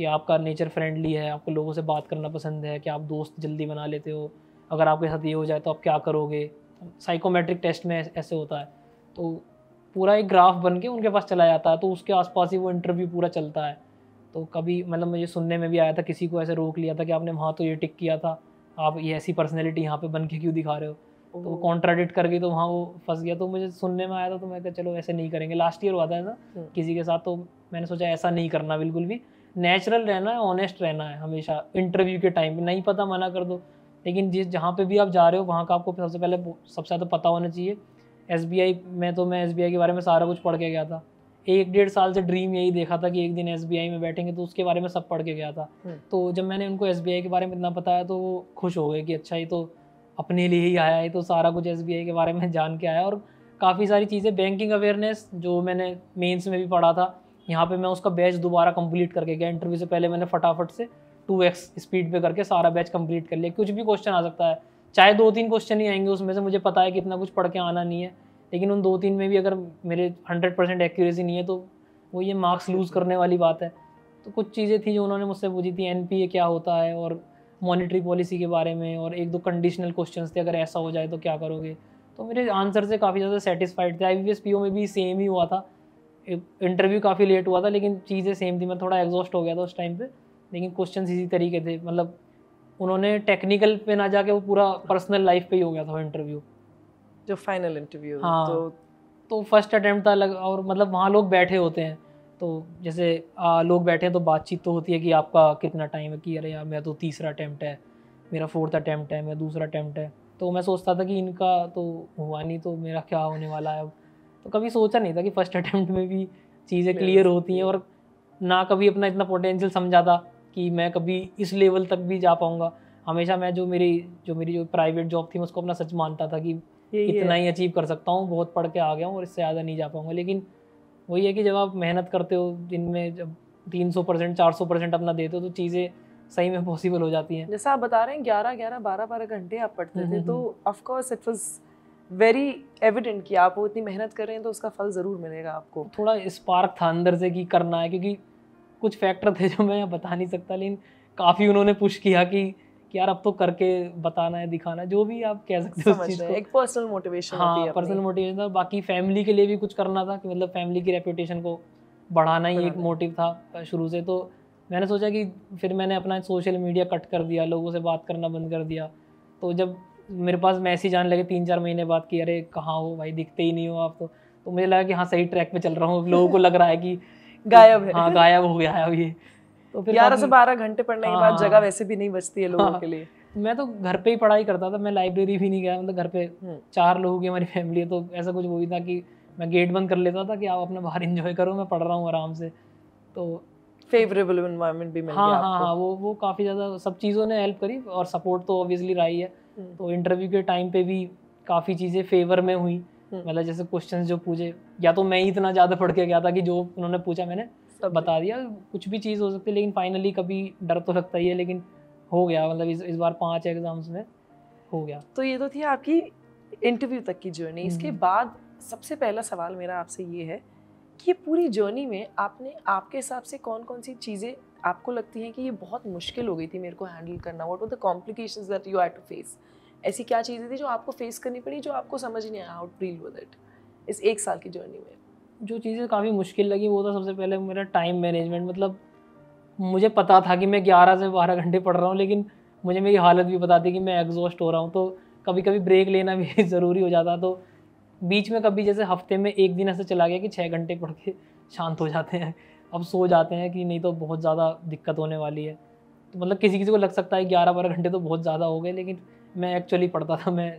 कि आपका नेचर फ्रेंडली है, आपको लोगों से बात करना पसंद है, कि आप दोस्त जल्दी बना लेते हो, अगर आपके साथ ये हो जाए तो आप क्या करोगे। साइकोमेट्रिक टेस्ट में ऐसे होता है, तो पूरा एक ग्राफ बन के उनके पास चला जाता है, तो उसके आसपास ही वो इंटरव्यू पूरा चलता है। तो कभी मतलब मुझे सुनने में भी आया था, किसी को ऐसे रोक लिया था कि आपने वहाँ तो ये टिक किया था, आप ये ऐसी पर्सनैलिटी यहाँ पे बन के क्यों दिखा रहे हो, तो वो कॉन्ट्राडिक्ट कर गई, तो वहाँ वो फंस गया। तो मुझे सुनने में आया था, तो मैं कहा चलो ऐसे नहीं करेंगे। लास्ट ईयर हुआ था ना किसी के साथ, तो मैंने सोचा ऐसा नहीं करना, बिल्कुल भी नेचुरल रहना है, ऑनेस्ट रहना है हमेशा इंटरव्यू के टाइम पे। नहीं पता मना कर दो, लेकिन जहाँ पे भी आप जा रहे हो वहाँ का आपको सबसे पहले सबसे ज़्यादा पता होना चाहिए। SBI में तो मैं SBI के बारे में सारा कुछ पढ़ के गया था, 1-1.5 साल से ड्रीम यही देखा था कि एक दिन SBI में बैठेंगे, तो उसके बारे में सब पढ़ के गया था। तो जब मैंने उनको SBI के बारे में इतना बताया तो वो खुश हो गए कि अच्छा ये तो अपने लिए ही आया है, तो सारा कुछ SBI के बारे में जान के आया। और काफ़ी सारी चीज़ें, बैंकिंग अवेयरनेस जो मैंने मेंस में भी पढ़ा था, यहाँ पे मैं उसका बैच दोबारा कंप्लीट करके गया। इंटरव्यू से पहले मैंने फटाफट से 2x स्पीड पे करके सारा बैच कंप्लीट कर लिया। कुछ भी क्वेश्चन आ सकता है, चाहे 2-3 क्वेश्चन ही आएंगे उसमें से, मुझे पता है कि इतना कुछ पढ़ के आना नहीं है, लेकिन उन 2-3 में भी अगर मेरे 100% एक्यूरेसी नहीं है तो वो ये मार्क्स लूज़ करने वाली बात है। तो कुछ चीज़ें थी जो उन्होंने मुझसे पूछी थी, NPA क्या होता है और मॉनेटरी पॉलिसी के बारे में, और 1-2 कंडीशनल क्वेश्चंस थे, अगर ऐसा हो जाए तो क्या करोगे। तो मेरे आंसर से काफ़ी ज़्यादा सेटिस्फाइड थे। IBPS PO में भी सेम ही हुआ था, इंटरव्यू काफ़ी लेट हुआ था लेकिन चीज़ें सेम थी। मैं थोड़ा एग्जॉस्ट हो गया था उस टाइम पे, लेकिन क्वेश्चन इसी तरीके थे। मतलब उन्होंने टेक्निकल पे ना जाके वो पूरा पर्सनल लाइफ पे ही हो गया था इंटरव्यू, जो फाइनल इंटरव्यू। हाँ, तो फर्स्ट अटेम्प्ट था अलग, और मतलब वहाँ लोग बैठे होते हैं, तो जैसे लोग बैठे हैं तो बातचीत तो होती है कि आपका कितना टाइम है, कि अरे यार मेरा तो तीसरा अटेम्प्ट है, मेरा 4th अटेम्प्ट है, मेरा दूसरा अटेम्प्ट है। तो मैं सोचता था कि इनका तो हुआ नहीं तो मेरा क्या होने वाला है अब। तो कभी सोचा नहीं था कि फर्स्ट अटेम्प्ट में भी चीज़ें क्लियर होती हैं, और ना कभी अपना इतना पोटेंशियल समझा था कि मैं कभी इस लेवल तक भी जा पाऊँगा। हमेशा मैं जो मेरी जो प्राइवेट जॉब थी मैं उसको अपना सच मानता था कि इतना ही अचीव कर सकता हूँ, बहुत पढ़ के आ गया हूँ और इससे ज़्यादा नहीं जा पाऊँगा। लेकिन वही है कि जब आप मेहनत करते हो, दिन में जब 300% 400% अपना देते हो, तो चीज़ें सही में पॉसिबल हो जाती हैं। जैसा आप बता रहे हैं 11-11 12-12 घंटे आप पढ़ते थे, तो of course it was very evident कि आप वो इतनी मेहनत कर रहे हैं तो उसका फल ज़रूर मिलेगा आपको। थोड़ा स्पार्क था अंदर से कि करना है, क्योंकि कुछ फैक्टर थे जो मैं बता नहीं सकता, लेकिन काफ़ी उन्होंने पुश किया कि यार अब तो करके बताना है, दिखाना है, जो भी आप कह सकते हो उस चीज़ को। एक पर्सनल मोटिवेशन हाँ, होती है, पर्सनल मोटिवेशन था। बाकी फैमिली के लिए भी कुछ करना था, कि मतलब फैमिली की रेपुटेशन को बढ़ाना ही एक मोटिव था शुरू से। तो मैंने सोचा कि फिर मैंने अपना सोशल मीडिया कट कर दिया, लोगों से बात करना बंद कर दिया। तो जब मेरे पास मैसेज आने लगे 3-4 महीने बाद कि अरे कहाँ हो भाई, दिखते ही नहीं हो आप, तो मुझे लगा कि हाँ सही ट्रैक पे चल रहा हूँ। लोगों को लग रहा है कि गायब है, हाँ गायब हो गया है अब ये। तो फिर 11 से 12 घंटे पढ़ने के बाद जगह वैसे भी नहीं बचती है लोगों के लिए। मैं तो घर पे ही पढ़ाई करता था, मैं लाइब्रेरी भी नहीं गया। मतलब घर पे 4 लोगों की हमारी फैमिली है, तो ऐसा कुछ वो ही था कि मैं गेट बंद कर लेता था कि आप अपना बाहर एंजॉय करो, मैं पढ़ रहा हूँ आराम से। तो फेवरेबल एनवायरनमेंट भी मिल गया आपको। हाँ, वो काफ़ी ज़्यादा सब चीज़ों ने हेल्प करी, और सपोर्ट तो ऑब्वियसली रहा ही है। तो इंटरव्यू के टाइम पे भी काफ़ी चीज़ें फेवर में हुई। मतलब जैसे क्वेश्चंस जो पूछे, या तो मैं ही इतना ज़्यादा पढ़ के गया था कि जो उन्होंने पूछा मैंने बता दिया। कुछ भी चीज़ हो सकती है, लेकिन फाइनली कभी डर तो लगता ही है, लेकिन हो गया। मतलब इस बार 5 एग्जाम्स में हो गया। तो ये तो थी आपकी इंटरव्यू तक की जर्नी। इसके बाद सबसे पहला सवाल मेरा आपसे ये है कि ये पूरी जर्नी में आपने आपके हिसाब से कौन कौन सी चीज़ें आपको लगती हैं कि ये बहुत मुश्किल हो गई थी मेरे को हैंडल करना? What were the complications that you had to face? ऐसी क्या चीज़ें थी जो आपको फेस करनी पड़ी, जो आपको समझ नहीं आया how to deal with it इस 1 साल की जर्नी में? जो चीज़ें काफ़ी मुश्किल लगी वो था सबसे पहले मेरा टाइम मैनेजमेंट। मतलब मुझे पता था कि मैं 11 से 12 घंटे पढ़ रहा हूँ, लेकिन मुझे मेरी हालत भी बताती कि मैं एग्जॉस्ट हो रहा हूँ, तो कभी कभी ब्रेक लेना भी ज़रूरी हो जाता। तो बीच में कभी जैसे हफ्ते में एक दिन ऐसे चला गया कि 6 घंटे पढ़ के शांत हो जाते हैं, अब सो जाते हैं कि नहीं तो बहुत ज़्यादा दिक्कत होने वाली है। तो मतलब किसी किसी को लग सकता है 11-12 घंटे तो बहुत ज़्यादा हो गए, लेकिन मैं एक्चुअली पढ़ता था मैं।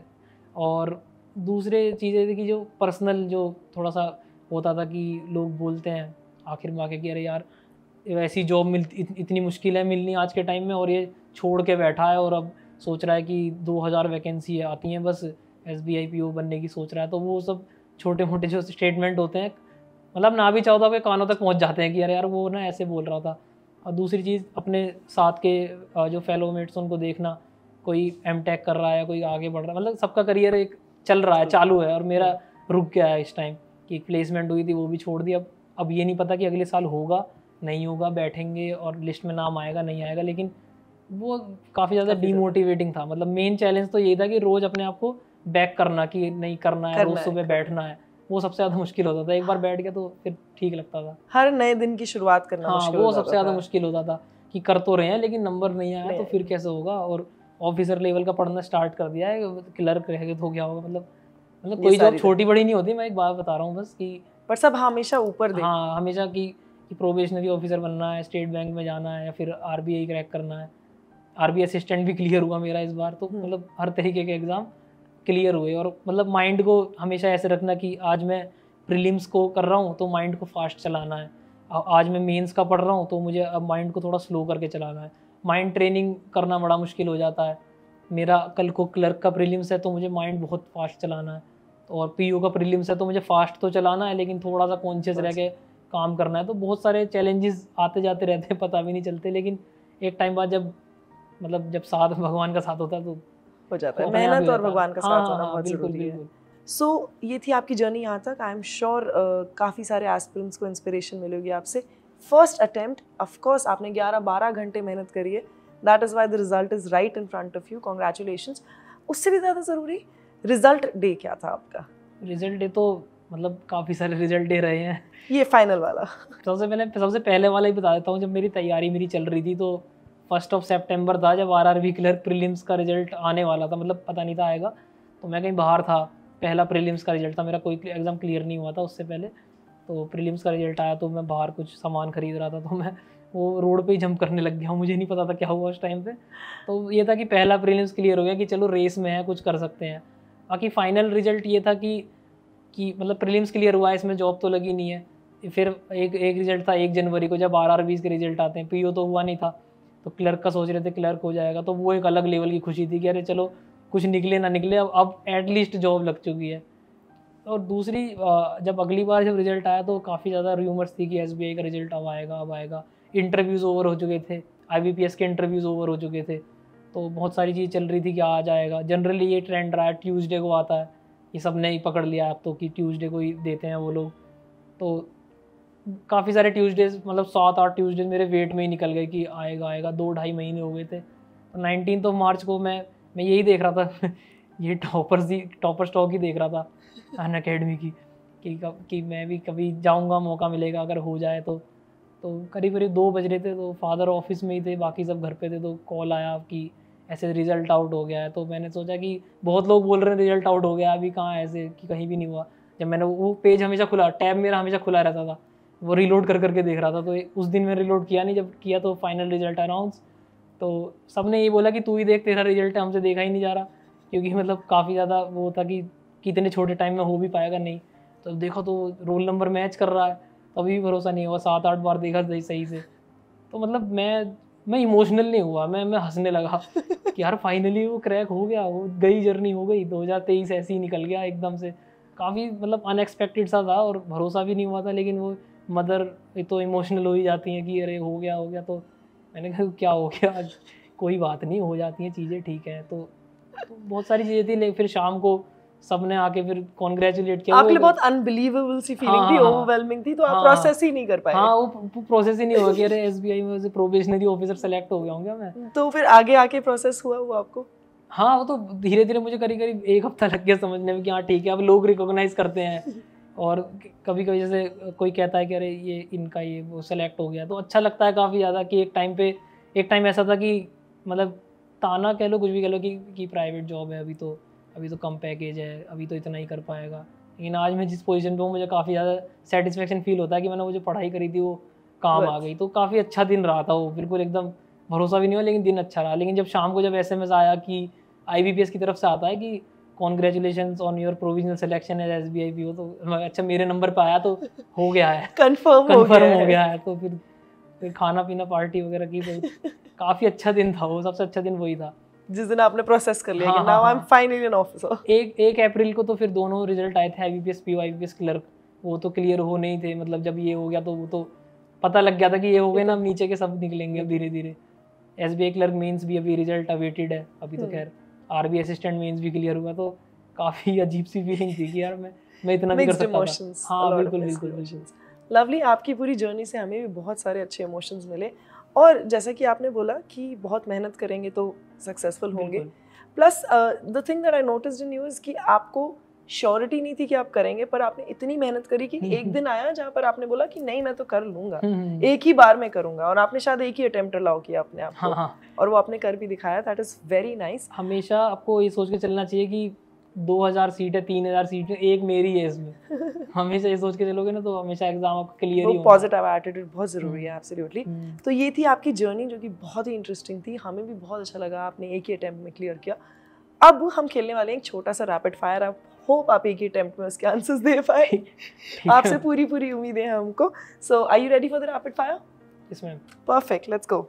और दूसरे चीज़ें थी कि जो पर्सनल जो थोड़ा सा होता था कि लोग बोलते हैं आखिर में आके कि अरे यार ऐसी जॉब इतनी मुश्किल है मिलनी आज के टाइम में, और ये छोड़ के बैठा है और अब सोच रहा है कि 2000 वैकेंसी आती हैं बस, SBI PO बनने की सोच रहा है। तो वो सब छोटे मोटे जो स्टेटमेंट होते हैं, मतलब ना भी चाहो तो आपके कानों तक पहुंच जाते हैं कि अरे यार वो ना ऐसे बोल रहा था। और दूसरी चीज़ अपने साथ के जो फेलो मेट्स उनको देखना, कोई M.Tech कर रहा है, कोई आगे बढ़ रहा है, मतलब सबका करियर एक चल रहा है, चालू है, और मेरा रुक गया है इस टाइम कि प्लेसमेंट हुई थी वो भी छोड़ दी। अब ये नहीं पता कि अगले साल होगा नहीं होगा, बैठेंगे और लिस्ट में नाम आएगा नहीं आएगा, लेकिन वो काफ़ी ज़्यादा काफी डीमोटिवेटिंग था। मतलब मेन चैलेंज तो यही था कि रोज़ अपने आप को बैक करना कि नहीं करना है, रोज़ सुबह बैठना है, वो सबसे ज़्यादा मुश्किल होता था। एक बार बैठ गया तो फिर ठीक लगता था। हर नए दिन की शुरुआत करना हाँ, मुश्किल वो हो सबसे जाता ज़्यादा था। मुश्किल होता था कि कर तो रहे हैं लेकिन नंबर नहीं आया तो नहीं फिर कैसे होगा। और ऑफिसर लेवल का पढ़ना स्टार्ट कर दिया है, क्लर्क रह गए तो क्या होगा। मतलब ये कोई जॉब सारी छोटी बड़ी नहीं होती, मैं एक बात बता रहा हूँ बस कि पर सब हमेशा ऊपर देख। हाँ, हमेशा कि प्रोबेशनरी ऑफिसर बनना है, स्टेट बैंक में जाना है, या फिर आरबीआई क्रैक करना है। आरबीआई असिस्टेंट भी क्लियर हुआ मेरा इस बार, तो मतलब हर तरीके के एग्ज़ाम क्लियर हुए। और मतलब माइंड को हमेशा ऐसे रखना कि आज मैं प्रीलिम्स को कर रहा हूँ तो माइंड को फास्ट चलाना है, आज मैं मेंस का पढ़ रहा हूँ तो मुझे अब माइंड को थोड़ा स्लो करके चलाना है। माइंड ट्रेनिंग करना बड़ा मुश्किल हो जाता है। मेरा कल को क्लर्क का प्रीलिम्स है तो मुझे माइंड बहुत फास्ट चलाना है, और पीओ का प्रीलिम्स है तो मुझे फास्ट तो चलाना है लेकिन थोड़ा सा कॉन्शियस रह के काम करना है। तो बहुत सारे चैलेंजेस आते जाते रहते हैं, पता भी नहीं चलते, लेकिन एक टाइम बाद जब साथ भगवान का साथ होता है तो हो जाता है। अपने आप ही मेहनत और होता है। भगवान का हाँ साथ होना हाँ, बहुत बिल्कुल जरूरी है। बिल्कुल। सो ये थी आपकी जर्नी यहाँ तक। आई एम श्योर काफ़ी सारे एस्पिरेंट्स को इंस्पिरेशन मिलेगी आपसे। फर्स्ट अटेम्प्ट, ऑफ कोर्स आपने 11-12 घंटे मेहनत करी है, that is why the result is right in front of you, congratulations. उससे भी ज़्यादा ज़रूरी रिजल्ट डे क्या था आपका? रिजल्ट डे तो मतलब काफ़ी सारे रिजल्ट डे रहे हैं। ये फाइनल वाला सबसे पहले वाला ही बता देता हूँ। जब मेरी तैयारी मेरी चल रही थी तो 1 सितंबर था, जब आरआरबी क्लर्क प्रीलिम्स का रिजल्ट आने वाला था, मतलब पता नहीं था आएगा, तो मैं कहीं बाहर था। पहला प्रीलिम्स का रिजल्ट था मेरा, कोई एग्ज़ाम क्लियर नहीं हुआ था उससे पहले। तो प्रीलिम्स का रिजल्ट आया तो मैं बाहर कुछ सामान खरीद रहा था, तो मैं वो रोड पे ही जंप करने लग गया। मुझे नहीं पता था क्या हुआ उस टाइम पे। तो ये था कि पहला प्रीलिम्स क्लियर हो गया कि चलो रेस में है, कुछ कर सकते हैं। बाकी फाइनल रिजल्ट ये था कि मतलब प्रीलिम्स क्लियर हुआ है, इसमें जॉब तो लगी नहीं है। फिर एक रिजल्ट था 1 जनवरी को, जब आरआरबी के रिजल्ट आते हैं। पीओ तो हुआ नहीं था, तो क्लर्क का सोच रहे थे क्लर्क हो जाएगा, तो वो एक अलग लेवल की खुशी थी कि अरे चलो कुछ निकले ना निकले, अब एटलीस्ट जॉब लग चुकी है। और दूसरी जब अगली बार जब रिजल्ट आया तो काफ़ी ज़्यादा र्यूमर्स थी कि एसबीआई का रिजल्ट अब आएगा अब आएगा। इंटरव्यूज़ ओवर हो चुके थे, आईबीपीएस के इंटरव्यूज़ ओवर हो चुके थे, तो बहुत सारी चीज़ चल रही थी कि आ जाएगा। जनरली ये ट्रेंड रहा है ट्यूसडे को आता है, ये सब ने ही पकड़ लिया अब तो कि ट्यूसडे को ही देते हैं वो लोग। तो काफ़ी सारे ट्यूसडेज, मतलब 7-8 ट्यूसडेज मेरे वेट में ही निकल गए कि आएगा आएगा। 2-2.5 महीने हो गए थे। तो 19 मार्च को मैं यही देख रहा था ये टॉपर स्टॉक ही देख रहा था अन अकेडमी की कि मैं भी कभी जाऊंगा, मौका मिलेगा अगर हो जाए तो। करीब 2 बज रहे थे, तो फादर ऑफिस में ही थे, बाकी सब घर पे थे, तो कॉल आया कि ऐसे रिज़ल्ट आउट हो गया है। तो मैंने सोचा कि बहुत लोग बोल रहे हैं रिज़ल्ट आउट हो गया, अभी कहाँ ऐसे कि कहीं भी नहीं हुआ। जब मैंने वो पेज हमेशा खुला, टैब मेरा हमेशा खुला रहता था, वो रीलोड करके देख रहा था। तो उस दिन मैं रीलोड किया नहीं, जब किया तो फाइनल रिजल्ट अनाउंस, तो सबने ये बोला कि तू ही देख, तेरा रिजल्ट है, हमसे देखा ही नहीं जा रहा। क्योंकि मतलब काफ़ी ज़्यादा वो था कि कितने छोटे टाइम में हो भी पाएगा नहीं। तो देखो तो रोल नंबर मैच कर रहा है, तो अभी भी भरोसा नहीं हुआ। 7-8 बार देखा सही से। तो मतलब मैं इमोशनल नहीं हुआ, मैं हंसने लगा कि यार फाइनली वो क्रैक हो गया, वो गई जर्नी हो गई। 2023 ऐसे ही निकल गया एकदम से, काफ़ी मतलब अनएक्सपेक्टेड सा था और भरोसा भी नहीं हुआ था। लेकिन वो मदर तो इमोशनल हो ही जाती हैं कि अरे हो गया। तो मैंने कहा क्या हो गया, कोई बात नहीं, हो जाती हैं चीज़ें, ठीक है। तो बहुत सारी चीज़ें थी। लेकिन फिर शाम को सबने आके फिर कॉन्ग्रेचुलेट किया। आपके लिए बहुत अनबिलीवेबल सी फीलिंग थी, ओवरवेलमिंग थी, तो आप प्रोसेस ही नहीं कर पाए। हाँ, वो प्रोसेस ही नहीं हुआ कि अरे एसबीआई में प्रोबेशनरी ऑफिसर सेलेक्ट हो गया हूँ क्या मैं। तो फिर आगे आके प्रोसेस हुआ वो आपको? हाँ, वो तो धीरे धीरे मुझे करीब 1 हफ्ता लग गया समझने में कि हाँ ठीक है, अब लोग रिकॉग्नाइज करते हैं। और कभी कभी जैसे कोई कहता है कि अरे ये इनका ये वो सेलेक्ट हो गया, तो अच्छा लगता है काफ़ी ज़्यादा। कि एक टाइम ऐसा था कि मतलब ताना कह लो, कुछ भी कह लो कि प्राइवेट जॉब है, अभी तो कम पैकेज है, अभी तो इतना ही कर पाएगा। लेकिन आज मैं जिस पोजीशन पे हूँ, मुझे काफ़ी ज़्यादा सेटिस्फेक्शन फील होता है कि मैंने वो जो पढ़ाई करी थी वो काम आ गई। तो काफ़ी अच्छा दिन रहा था वो, बिल्कुल एकदम भरोसा भी नहीं हुआ, लेकिन दिन अच्छा रहा। लेकिन जब शाम को जब SMS आया कि आईबीपीएस की तरफ से आता है कि congratulations on your provisional selection as SBI PO, तो अच्छा मेरे नंबर पे आया तो हो गया है, कंफर्म हो गया है। तो फिर खाना पीना पार्टी वगैरह की, तो काफ़ी अच्छा दिन था वो। सबसे अच्छा दिन वही था जिस दिन आपने प्रोसेस कर लिया कि now I am finally an officer. 1 April को तो फिर दोनों रिजल्ट आए थे, आईबीपीएस पीओ आईबीपीएस क्लर्क। वो तो क्लियर हो नहीं थे, मतलब जब ये हो गया तो वो तो पता लग गया था कि ये हो गए ना, नीचे के सब निकलेंगे अब धीरे धीरे। एसबीआई क्लर्क मेंस भी अभी रिजल्ट अवेटेड है अभी तो। खैर आरबीआई असिस्टेंट मेंस भी क्लियर हुआ, तो काफ़ी अजीब सी फीलिंग थी कि यार मैं इतना भी कर सकता था। हाँ बिल्कुल। लवली, आपकी पूरी जर्नी से हमें भी बहुत सारे अच्छे इमोशंस मिले और जैसा कि आपने बोला कि बहुत मेहनत करेंगे तो सक्सेसफुल होंगे। Plus the thing that I noticed in you is कि आपको श्योरिटी नहीं थी कि आप करेंगे, पर आपने इतनी मेहनत करी कि एक दिन आया जहाँ पर आपने बोला कि नहीं मैं तो कर लूंगा, एक ही बार में करूंगा, और आपने शायद एक ही अटेम्प्ट अलाउ किया अपने आप को, और वो आपने कर भी दिखाया। That is very nice. हमेशा आपको ये सोच के चलना चाहिए कि 2000 सीट है, 3000 सीट है, एक मेरी है इसमें। हमेशा ये सोच के चलोगे ना तो हमेशा एग्जाम आपका क्लियर ही होगा। पॉजिटिव एटीट्यूड बहुत ज़रूरी है, एब्सोल्युटली। तो ये थी आपकी जर्नी जो कि बहुत ही इंटरेस्टिंग थी, हमें भी बहुत अच्छा लगा, आपने एक ही अटेम्प्ट में क्लियर किया। अब हम खेलने वाले हैं एक छोटा सा रैपिड फायर। आप होप आप एक ही अटेम्प्ट में उसके आंसर्स दे पाए। आपसे पूरी उम्मीदें हैं हमको। So are you ready for the rapid fire? Yes ma'am. Perfect, let's go.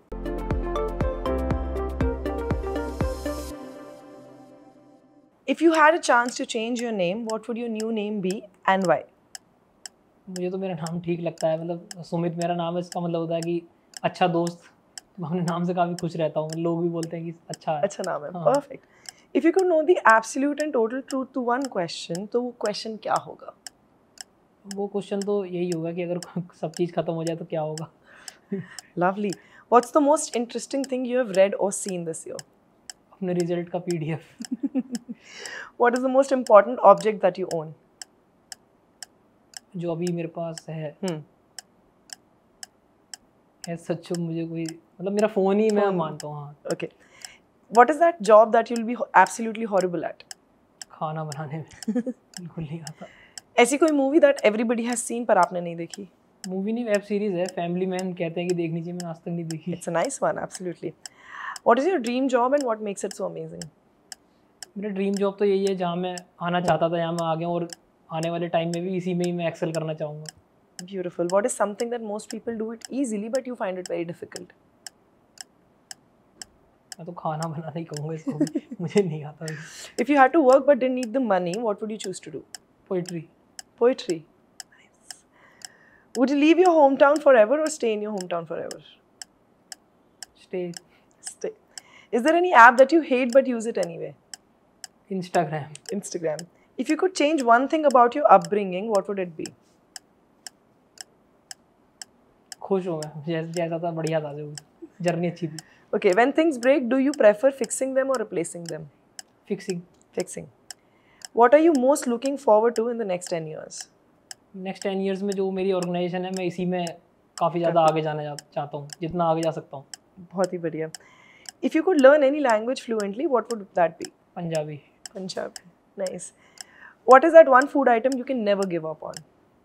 If you had a chance to change your name, what would your new name be and why? मुझे तो मेरा नाम ठीक लगता है, मतलब सुमित मेरा नाम है, इसका मतलब होता है कि अच्छा दोस्त। मैं अपने नाम से काफ़ी खुश रहता हूँ, लोग भी बोलते हैं कि अच्छा नाम है। Perfect. If you could know the absolute and total truth to one question, तो वो क्वेश्चन क्या होगा? वो क्वेश्चन तो यही होगा कि अगर सब चीज़ खत्म हो जाए तो क्या होगा। Lovely. What's the most interesting thing you have read or seen this year? अपने रिजल्ट का PDF। What is the most important object that you own? जो अभी मेरे पास है सच मुझे कोई, मतलब मेरा फ़ोन ही मैं मानता हूँ। हाँ। Okay. What is that job that you'll be absolutely horrible at? खाना बनाने में बिल्कुल नहीं आता। ऐसी कोई movie that everybody has seen पर आपने नहीं देखी? मूवी नहीं, वेब सीरीज है, फैमिली मैन कहते हैं कि देखनी चाहिए, मैंने आज तक नहीं देखी। It's a nice one, absolutely. What is your dream job and what makes it so amazing? मेरा ड्रीम जॉब तो यही है जहाँ मैं आना चाहता था, यहाँ मैं आ गया, और आने वाले टाइम में भी इसी में ही मैं एक्सेल करना चाहूँगा। Beautiful. What is something that most people do it easily but you find it very difficult? मैं तो खाना बनाना ही कहूँगा इसको भी, मुझे नहीं आता। If you had to work but didn't need the money, what would you choose to do? Poetry. Poetry. Nice. Would you leave your hometown forever or stay in your hometown forever? Stay. Stay. Is there any app that you hate but use it anyway? Instagram. If you could change one thing about your upbringing, what would it be? खुश हो मैं, जैसा था बढ़िया था, जो journey अच्छी थी। Okay, when things break, do you prefer fixing them or replacing them? Fixing. What are you most looking forward to in the next 10 years? Next 10 years में जो मेरी ऑर्गेनाइजेशन है, मैं इसी में काफ़ी ज़्यादा आगे जाना चाहता हूँ, जितना आगे जा सकता हूँ। बहुत ही बढ़िया। If you could learn any language fluently, what would that be? Punjabi. Nice. What is that one food item you can never give up on?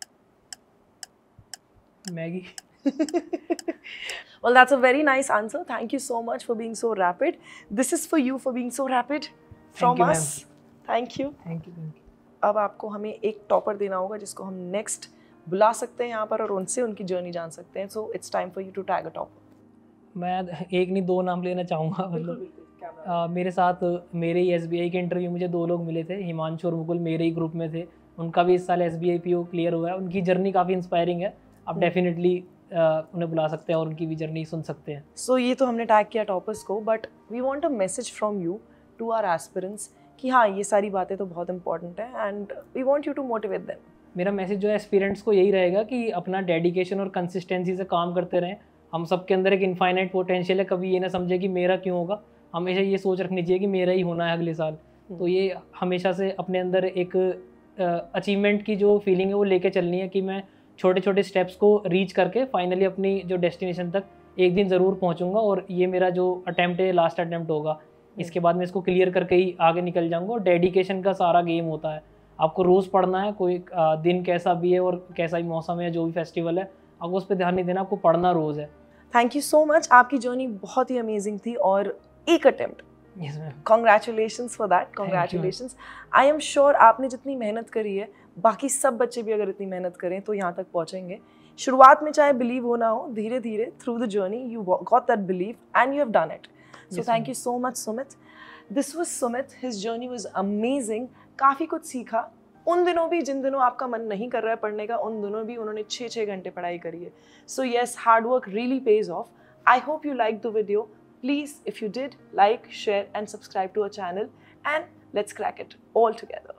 Maggie. Well, that's a very nice answer. Thank you so much for being so rapid. This is for you for being so rapid from us. Thank you. अब आपको हमें एक topper देना होगा जिसको हम next बुला सकते हैं यहाँ पर और उनसे उनकी जर्नी जान सकते हैं. So it's time for you to tag a topper. मैं एक नहीं दो नाम लेना चाहूँगा. मतलब मेरे साथ मेरे ही SBI के इंटरव्यू मुझे 2 लोग मिले थे, हिमांशु और मुकुल मेरे ही ग्रुप में थे. उनका भी इस साल SBI PO क्लियर हुआ है. उनकी जर्नी काफ़ी इंस्पायरिंग है. आप डेफिनेटली उन्हें बुला सकते हैं और उनकी भी जर्नी सुन सकते हैं. सो ये तो हमने टैग किया टॉपर्स को, but we want a message from you to our aspirants कि हाँ ये सारी बातें तो बहुत इंपॉर्टेंट है and we want you to motivate them. मेरा मैसेज जो है एस्पिरेंट्स को यही रहेगा कि अपना डेडिकेशन और कंसिस्टेंसी से काम करते रहें. हम सबके अंदर एक इनफाइनाइट पोटेंशियल है. कभी ये ना समझे कि मेरा क्यों होगा. हमेशा ये सोच रखनी चाहिए कि मेरा ही होना है अगले साल. तो ये हमेशा से अपने अंदर एक अचीवमेंट की जो फीलिंग है वो लेके चलनी है कि मैं छोटे छोटे स्टेप्स को रीच करके फाइनली अपनी जो डेस्टिनेशन तक एक दिन ज़रूर पहुंचूंगा. और ये मेरा जो अटैम्प्ट है लास्ट अटैम्प्ट होगा. इसके बाद मैं इसको क्लियर करके ही आगे निकल जाऊंगा. और डेडिकेशन का सारा गेम होता है. आपको रोज़ पढ़ना है. कोई दिन कैसा भी है और कैसा भी मौसम है, जो भी फेस्टिवल है, आपको उस पर ध्यान नहीं देना. आपको पढ़ना रोज़ है. Thank you so much. आपकी जर्नी बहुत ही अमेजिंग थी और एक attempt. Congratulations for that. Congratulations. I am sure आपने जितनी मेहनत करी है, बाकी सब बच्चे भी अगर इतनी मेहनत करें तो यहाँ तक पहुँचेंगे. शुरुआत में चाहे बिलीव हो ना हो, धीरे धीरे through the journey you got that believe and you have done it. So thank you so much Sumit. This was Sumit. His journey was amazing. काफ़ी कुछ सीखा. उन दिनों भी जिन दिनों आपका मन नहीं कर रहा है पढ़ने का, उन दिनों भी उन्होंने 6-6 घंटे पढ़ाई करी है. So yes, hard work really pays off. I hope you liked the video. Please, if you did, like, share and subscribe to our channel and let's crack it all together.